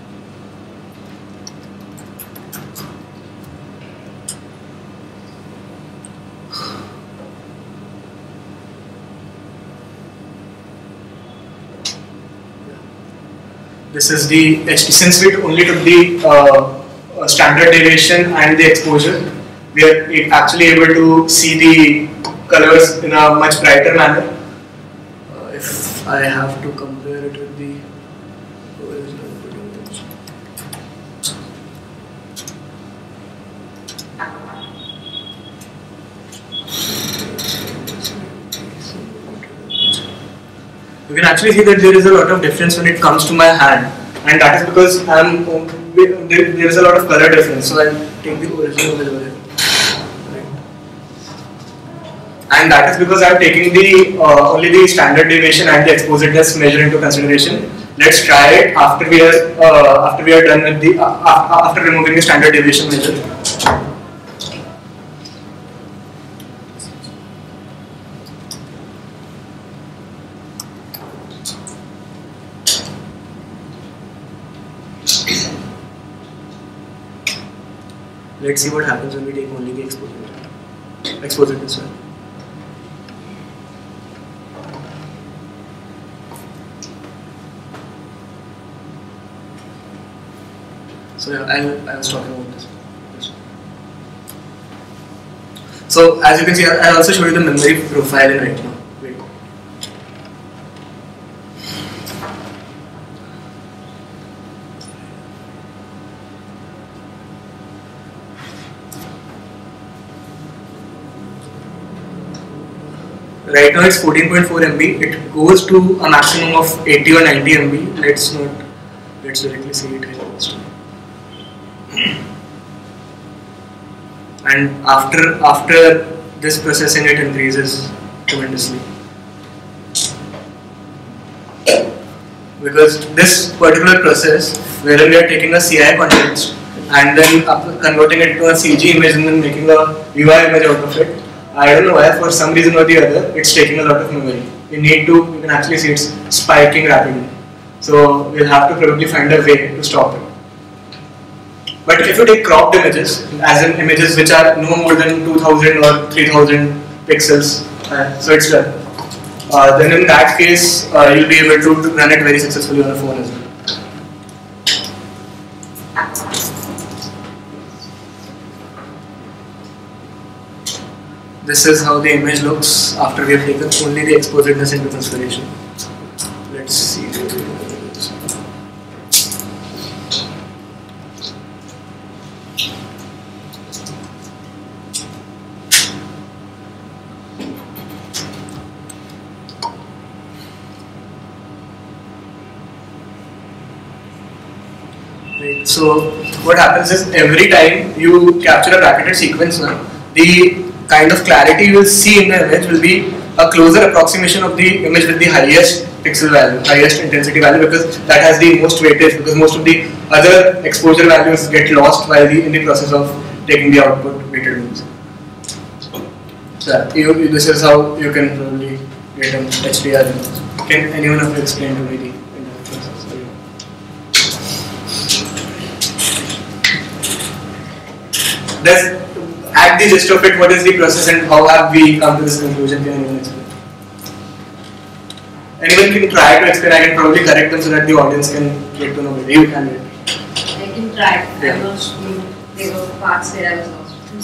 This is the HD. Since we only took the standard deviation and the exposure, we are actually able to see the colors in a much brighter manner. If I have to compare it with the original image. You can actually see that there is a lot of difference when it comes to my hand, and that is because there is a lot of color difference. So I'll take the original image over here. And that is because I am taking the only the standard deviation and the exposureness measure into consideration. Let's try it after we are done with the after removing the standard deviation measure. Let's see what happens when we take only the exposureness one. So yeah, I was talking about this. So as you can see, I'll also show you the memory profiling right now. Wait. Right now it's 14.4 MB. It goes to a maximum of 80 or 90 MB. Let's directly see it here. And after this processing, it increases tremendously, because this particular process wherein we are taking a CI context and then converting it to a CG image and then making a UI image out of it, I don't know why, for some reason or the other, it's taking a lot of memory. You can actually see it's spiking rapidly. So we'll have to probably find a way to stop it. But if you take cropped images, as in images which are no more than 2000 or 3000 pixels, so it's done. Then in that case, you'll be able to run it very successfully on a phone as well. This is how the image looks after we have taken only the exposureness into consideration. Let's see. Right. So what happens is every time you capture a bracketed sequence now, the kind of clarity you will see in the image will be a closer approximation of the image with the highest pixel value, highest intensity value, because that has the most weightage, because most of the other exposure values get lost while in the process of taking the output weighted image. So this is how you can probably get an HDR image. Can anyone of you explain to me the entire process? At the gist of it, what is the process and how have we come to this conclusion? Can anyone explain? Anyone can try to explain. I can probably correct them so that the audience can get to know better. You can get. I can try. Yeah. I'm not sure. There were parts where I was lost.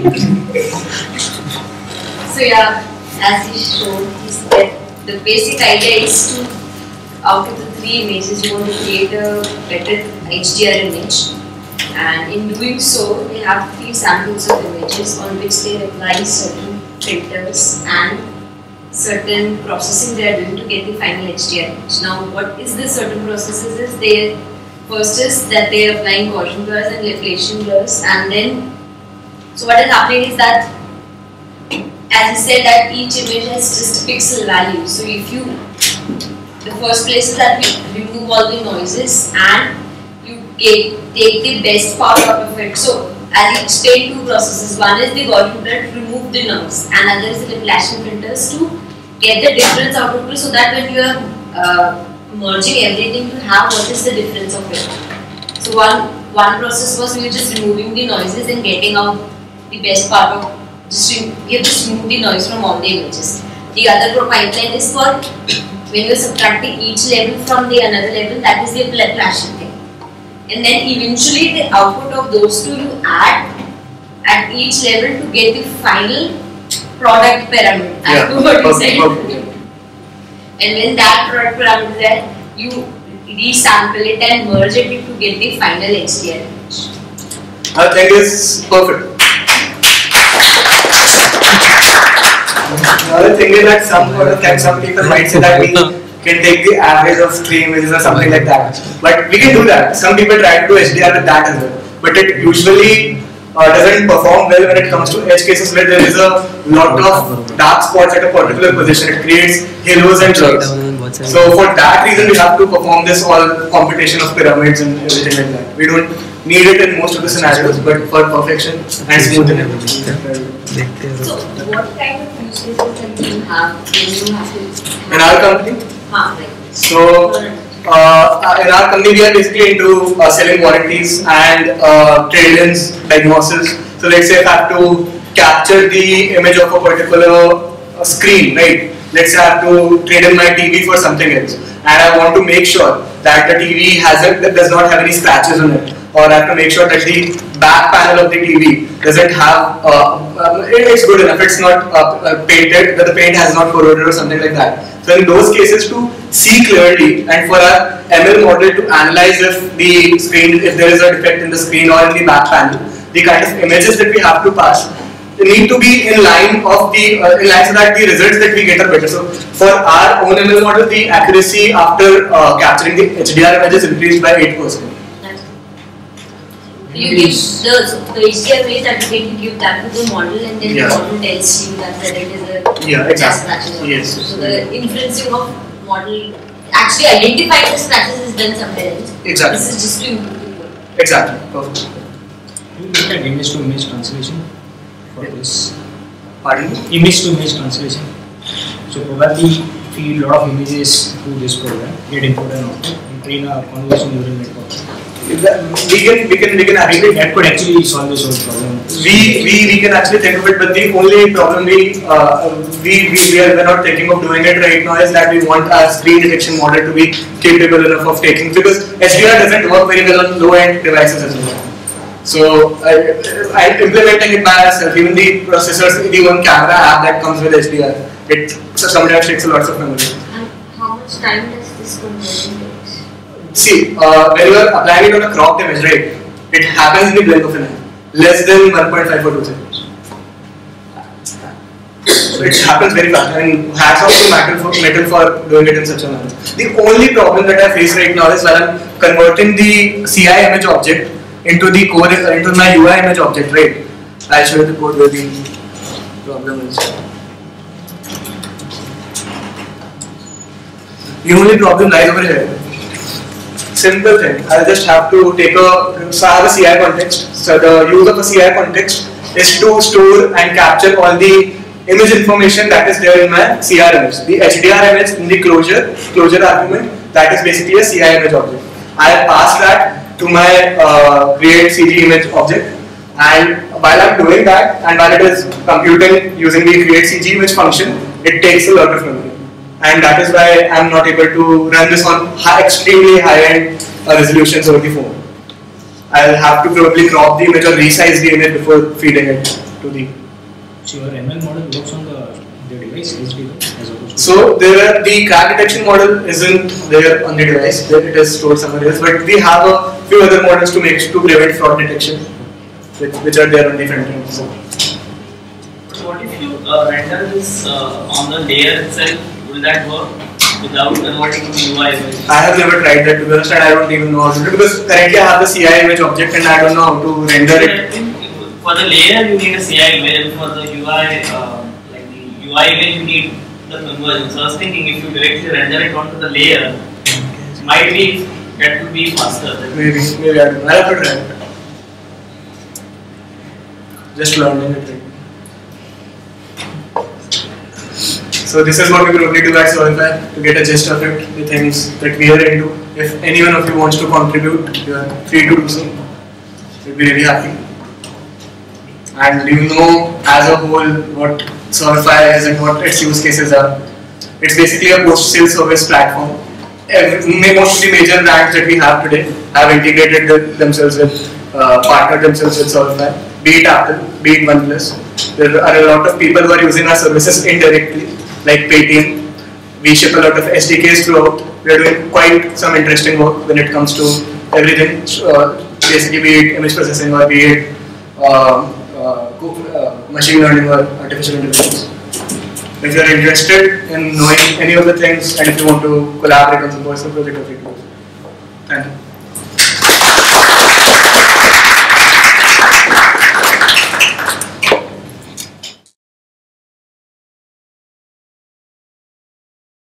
So yeah, as he showed, he said the basic idea is to, out of the 3 images, you want to create a better HDR image. And in doing so, they have 3 samples of images on which they apply certain filters and certain processing they are doing to get the final HDR image. Now, what is this certain processes is first is that they are applying Gaussian blurs and Laplacian blurs, and then so what is happening is that as you said, that each image has just pixel value. So if you, the first place is that we remove all the noises and you take the best part out of it. So as you explained, two processes. One is the volume blur to remove the noise, and other is the reflection filters to get the difference out of it, so that when you are merging everything, you have what is the difference of it. So one process was we were just removing the noises and getting out the best part of, we have just removed the noise from all the images. The other pipeline is for when you are subtracting each level from the another level, that is the flashing thing. And then eventually the output of those two you add at each level to get the final product pyramid. As to what you said. And when that product pyramid is there, you resample it and merge it to get the final HDR image. I think it's perfect. The other thing is that some people might say that we can take the average of three images or something like that. But we can do that. Some people try to do HDR with that as well. But it usually doesn't perform well when it comes to edge cases where there is a lot of dark spots at a particular position. It creates halos and blurs. So for that reason we have to perform this all computation of pyramids and everything like that. We don't need it in most of the scenarios, but for perfection and smoothing everything. So what kind of use cases do you have when you have to? In our company? So in our company we are basically into selling warranties and trade-ins, diagnosis. So let's say if I have to capture the image of a particular screen, right? Let's say I have to trade in my TV for something else, and I want to make sure that the TV does not have any scratches on it, or I have to make sure that the back panel of the TV doesn't have, it's good enough, it's not painted, that the paint has not corroded or something like that. So in those cases, to see clearly and for our ML model to analyze if the screen, if there is a defect in the screen or in the back panel, the kind of images that we have to pass need to be in line of the so that the results that we get are better. So for our own ML model, the accuracy after capturing the HDR images increased by 8%. You give the HDR image that you give that to the model, and then the model tells you that it is a exactly. Yes. So the inferencing of model actually identifying the scratches is done somewhere else. Exactly. This is just to improve the code. Exactly. Perfect. You look at image to image translation for this. Pardon me? Image to image translation. So probably feed a lot of images through this program, get input and output, and train a convolutional neural network. We can actually, that could actually solve this whole problem. We can actually think of it, but the only problem we are not thinking of doing it right now is that we want our screen detection model to be capable enough of taking, because HDR doesn't work very well on low-end devices as well. So I'm implementing it by myself. Even the processors, the one camera app that comes with HDR, it sometimes takes a lot of memory. And how much time does this conversion take? See, when you are applying it on a cropped image, right, it happens in the blink of an eye, less than 1.5 or 2 seconds. So it happens very fast. I mean, hats off to Metal for doing it in such a manner. The only problem that I face right now is when I'm converting the CI image object into the core, into my UI image object, right? I'll show you the code where the problem is. The only problem lies over here. Simple thing. I'll just have to take so I have a CI context. So the use of a CI context is to store and capture all the image information that is there in my CR image. The HDR image in the closure argument, that is basically a CI image object. I pass that to my create CG image object, and while I'm doing that, and while it is computing using the create CG image function, it takes a lot of memory. And that is why I'm not able to run this on extremely high-end resolutions over the phone. I'll have to probably crop the image or resize the image before feeding it to the. So your ML model works on the device as opposed to. So the crack detection model isn't there on the device. It is stored somewhere else. But we have a few other models to prevent fraud detection, which are there on the front end. So what if you render this on the layer itself? Will that work without converting to UI image? I have never tried that, to be honest, and I don't even know how to do it, because currently I have the CI image object and I don't know how to render it. I think for the layer you need a CI image, and for the UI, like UI image you need the conversion. So I was thinking if you directly render it onto the layer, might be that would be faster. Maybe I don't know. I'll have to try it. Just learning it. So this is what we will only do at Servify to get a gist of it, the things that we are into. If any one of you wants to contribute, you are free to do so. We'll be really happy. And you know as a whole what Servify is and what its use cases are. It's basically a post-sale service platform. Most of the major brands that we have today have integrated themselves with, partnered themselves with Servify. Be it Apple, be it OnePlus. There are a lot of people who are using our services indirectly, like Paytm. We ship a lot of SDKs throughout. We are doing quite some interesting work when it comes to everything. Basically, be it image processing or be it machine learning or artificial intelligence. If you are interested in knowing any of the things and if you want to collaborate on some personal project, feel free to do so. Thank you.